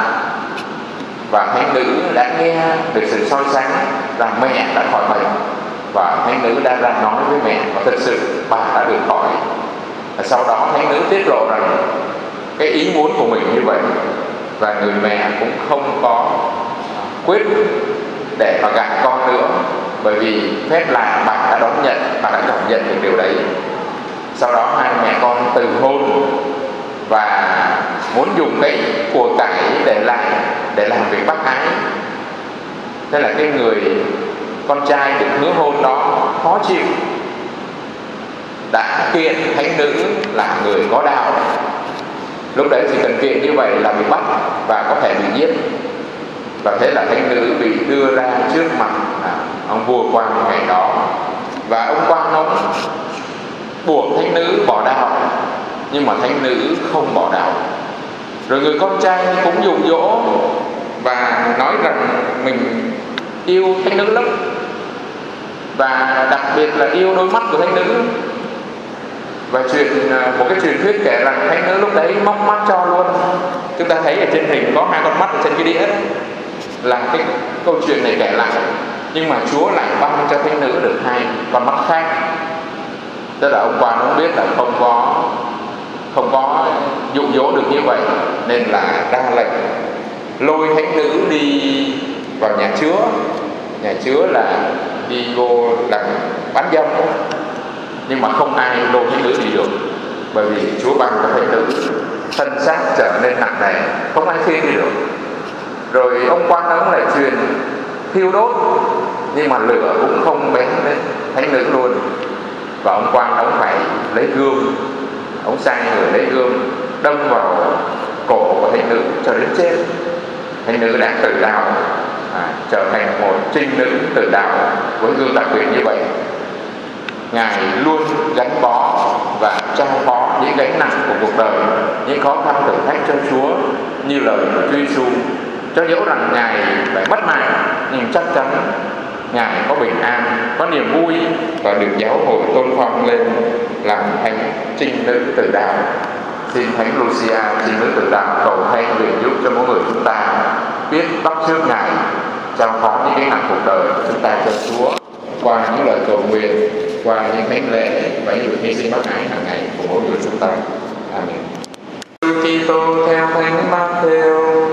và Thánh nữ đã nghe được sự soi sáng rằng mẹ đã khỏi bệnh, và Thánh nữ đã ra nói với mẹ, và thật sự bà đã được khỏi. Và sau đó Thánh nữ tiết lộ rằng cái ý muốn của mình như vậy, và người mẹ cũng không có quyết để mà gả con nữa, bởi vì phép là bà đã đón nhận, bà đã cảm nhận được điều đấy. Sau đó hai mẹ con từ hôn và muốn dùng cái của cải để lại để làm việc bác ái. Thế là cái người con trai được hứa hôn đó khó chịu, đã kiện Thánh nữ là người có đạo. Lúc đấy chỉ cần kiện như vậy là bị bắt và có thể bị giết. Và thế là Thánh nữ bị đưa ra trước mặt à, ông vua quan ngày đó, và ông quan ông buộc Thánh nữ bỏ đạo, nhưng mà Thánh nữ không bỏ đạo. Rồi người con trai cũng dụ dỗ và nói rằng mình yêu Thánh nữ lắm, và đặc biệt là yêu đôi mắt của Thánh nữ. Và chuyện một cái truyền thuyết kể rằng Thánh nữ lúc đấy móc mắt cho luôn. Chúng ta thấy ở trên hình có hai con mắt ở trên cái đĩa đó, là cái câu chuyện này kể lại. Nhưng mà Chúa lại ban cho Thánh nữ được hai con mắt khác. Tức là ông quan ông biết là không có không có dụ dỗ được như vậy, nên là ra lệnh lôi Thánh nữ đi vào nhà chứa. Nhà chứa là đi vô làm bán dâm, nhưng mà không ai lôi Thánh nữ đi được, bởi vì Chúa ban cho Thánh nữ thân xác trở nên nặng nề, không ai khiêng đi được. Rồi ông quan ông lại truyền thiêu đốt, nhưng mà lửa cũng không bén đến Thánh nữ luôn. Và ông quan ông phải lấy gươm, ông sai người lấy gươm đâm vào cổ của Thánh nữ cho đến chết. Thánh nữ đã tự đạo, à, trở thành một trinh nữ tự đạo với gương đặc biệt như vậy. Ngài luôn gắn bó và trao phó những gánh nặng của cuộc đời, những khó khăn thử thách cho Chúa, như lời của Chúa Giêsu. Cho dẫu rằng Ngài phải mất mạng, nhưng chắc chắn Ngài có bình an, có niềm vui, và được giáo hội tôn phong lên làm thánh trinh nữ tự đạo. Xin Thánh Lucia, trinh nữ tự đạo, cầu thay nguyện giúp cho mỗi người chúng ta biết bắt chước Ngài, trao phó những cái nặng cuộc đời của chúng ta cho Chúa qua những lời cầu nguyện qua những thánh lễ và những việc hy sinh bác ái hàng ngày của mỗi người chúng ta. Amen. Kitô theo Thánh Matthew.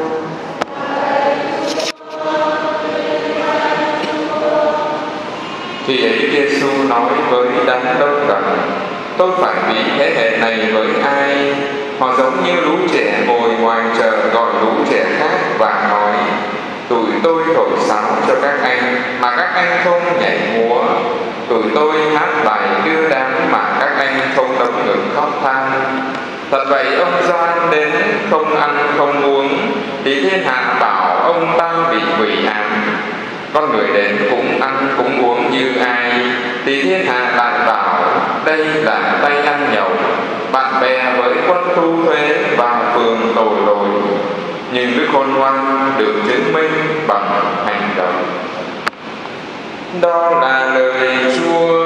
Khi ấy Giêsu nói với đám đông rằng: tôi phải bị thế hệ này với ai? Họ giống như lũ trẻ ngồi ngoài chợ gọi lũ trẻ khác và nói: tụi tôi thổi sáo cho các anh mà các anh không nhảy múa, tụi tôi hát bài đưa đám mà các anh không đấm ngực khóc than. Thật vậy, ông Gioan đến không ăn không uống thì thiên hạ bảo ông ta bị quỷ ám. Con người đến cũng ăn cũng uống như ai thì thiên hạ lại bảo đây là tay ăn nhậu, bạn bè với quân thu thuế và phường tội lỗi. Nhưng Đức Khôn Ngoan được chứng minh bằng hành động. Đó là lời Chúa.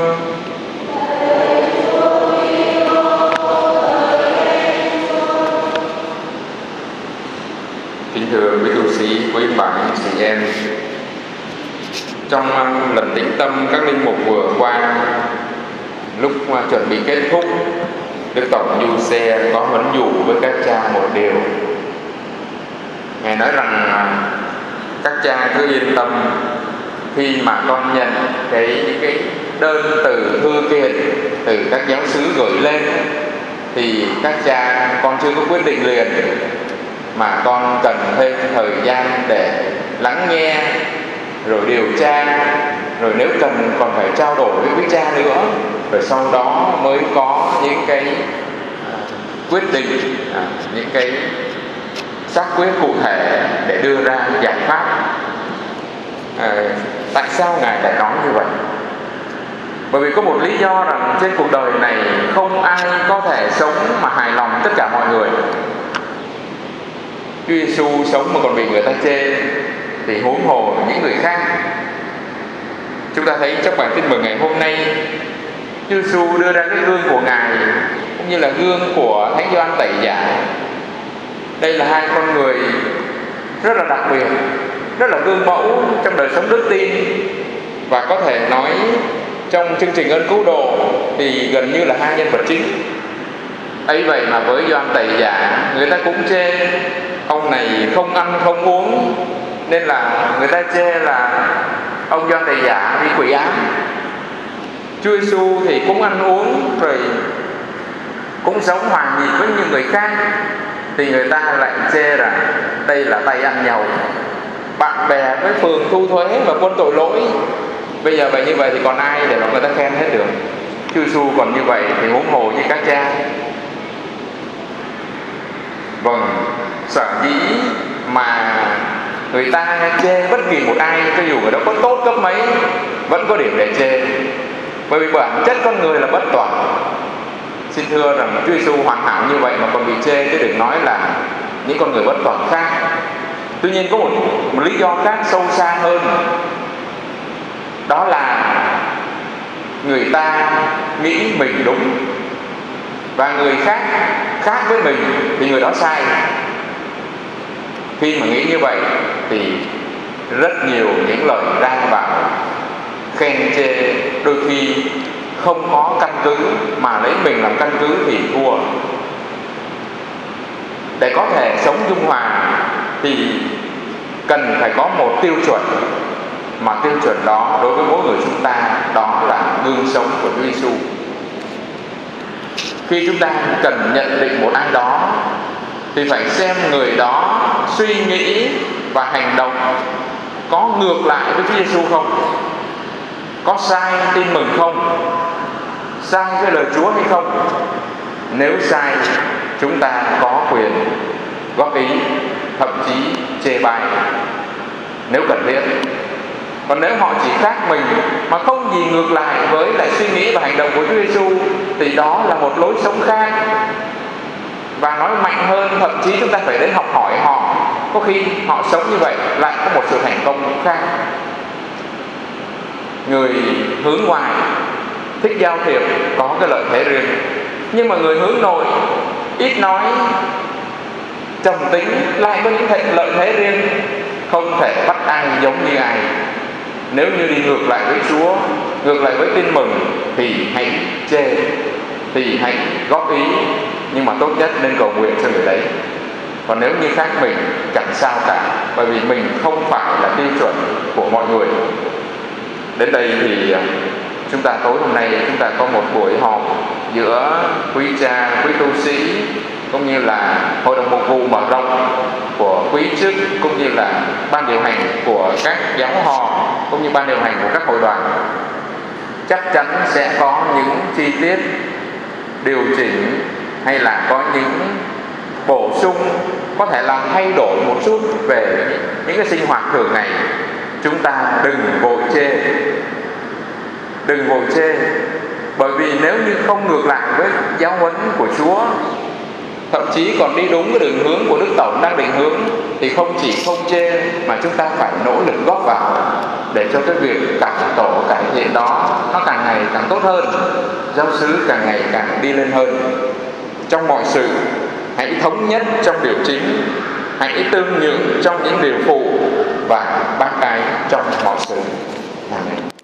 Kính thưa quý tu sĩ, quý bạn, chị em, trong lần tĩnh tâm các linh mục vừa qua, lúc chuẩn bị kết thúc, Đức Tổng Du Xe có huấn dụ với các cha một điều. Ngài nói rằng các cha cứ yên tâm, khi mà con nhận cái cái đơn từ thư kiện từ các giáo xứ gửi lên thì các cha con chưa có quyết định liền, mà con cần thêm thời gian để lắng nghe, rồi điều tra, rồi nếu cần còn phải trao đổi với quý cha nữa, rồi sau đó mới có những cái à, quyết định, à, những cái xác quyết cụ thể để đưa ra giải pháp. À, tại sao Ngài lại nói như vậy? Bởi vì có một lý do rằng trên cuộc đời này không ai có thể sống mà hài lòng tất cả mọi người. Chúa Giêsu sống mà còn bị người ta chê thì huống hồ những người khác. Chúng ta thấy trong bản tin mừng ngày hôm nay, Chúa Giêsu đưa ra cái gương của Ngài cũng như là gương của Thánh Gioan Tẩy Giả. Đây là hai con người rất là đặc biệt, rất là gương mẫu trong đời sống đức tin, và có thể nói trong chương trình ơn cứu độ thì gần như là hai nhân vật chính. Ấy vậy mà với Gioan Tẩy Giả, người ta cũng chê ông này không ăn không uống, nên là người ta chê là ông Gioan Tẩy Giả bị quỷ ám. Chúa Giêsu thì cũng ăn uống rồi cũng sống hòa nhịp với những người khác, thì người ta lại chê rằng đây là tay ăn nhậu, bạn bè với phường thu thuế và quân tội lỗi. Bây giờ vậy như vậy thì còn ai để mà người ta khen hết được? Chúa Giêsu còn như vậy thì huống hồ như các cha. Vâng, sở dĩ mà người ta chê bất kỳ một ai, cho dù người đó có tốt cấp mấy, vẫn có điểm để chê. Bởi vì bản chất con người là bất toàn. Xin thưa rằng Chúa Giêsu hoàn hảo như vậy mà còn bị chê, chứ đừng nói là những con người bất toàn khác. Tuy nhiên có một, một lý do khác sâu xa hơn, đó là người ta nghĩ mình đúng và người khác khác với mình thì người đó sai. Khi mà nghĩ như vậy thì rất nhiều những lời ra vào khen chê đôi khi không có căn cứ, mà lấy mình làm căn cứ thì thua. Để có thể sống dung hòa thì cần phải có một tiêu chuẩn, mà tiêu chuẩn đó đối với mỗi người chúng ta đó là gương sống của Chúa Giêsu. Khi chúng ta cần nhận định một ai đó thì phải xem người đó suy nghĩ và hành động có ngược lại với Chúa Giêsu không, có sai tin mừng không, sai với lời Chúa hay không. Nếu sai, chúng ta có quyền góp ý, thậm chí chê bai nếu cần thiết. Còn nếu họ chỉ khác mình mà không gì ngược lại với lại suy nghĩ và hành động của Chúa Giêsu thì đó là một lối sống khác. Và nói mạnh hơn, thậm chí chúng ta phải đến học hỏi họ, có khi họ sống như vậy lại có một sự thành công khác. Người hướng ngoài thích giao thiệp có cái lợi thế riêng, nhưng mà người hướng nội ít nói trầm tính lại có những lợi thế riêng, không thể bắt ai giống như ai. Nếu như đi ngược lại với Chúa, ngược lại với tin mừng thì hãy chê, thì hãy góp ý, nhưng mà tốt nhất nên cầu nguyện cho người đấy. Còn nếu như khác mình chẳng sao cả, bởi vì mình không phải là tiêu chuẩn của mọi người. Đến đây thì chúng ta tối hôm nay chúng ta có một buổi họp giữa quý cha, quý tu sĩ cũng như là hội đồng mục vụ mở rộng của quý chức, cũng như là ban điều hành của các giáo họ, cũng như ban điều hành của các hội đoàn. Chắc chắn sẽ có những chi tiết điều chỉnh hay là có những bổ sung, có thể làm thay đổi một chút về những cái sinh hoạt thường ngày. Chúng ta đừng vội chê, đừng vội chê, bởi vì nếu như không ngược lại với giáo huấn của Chúa, thậm chí còn đi đúng cái đường hướng của Đức Tổng đang định hướng, thì không chỉ không chê mà chúng ta phải nỗ lực góp vào để cho cái việc cải tổ, cải thiện đó nó càng ngày càng tốt hơn, giáo xứ càng ngày càng đi lên hơn. Trong mọi sự hãy thống nhất trong điều chính, hãy tương nhượng trong những điều phụ, và bác ái trong mọi sự. Amen.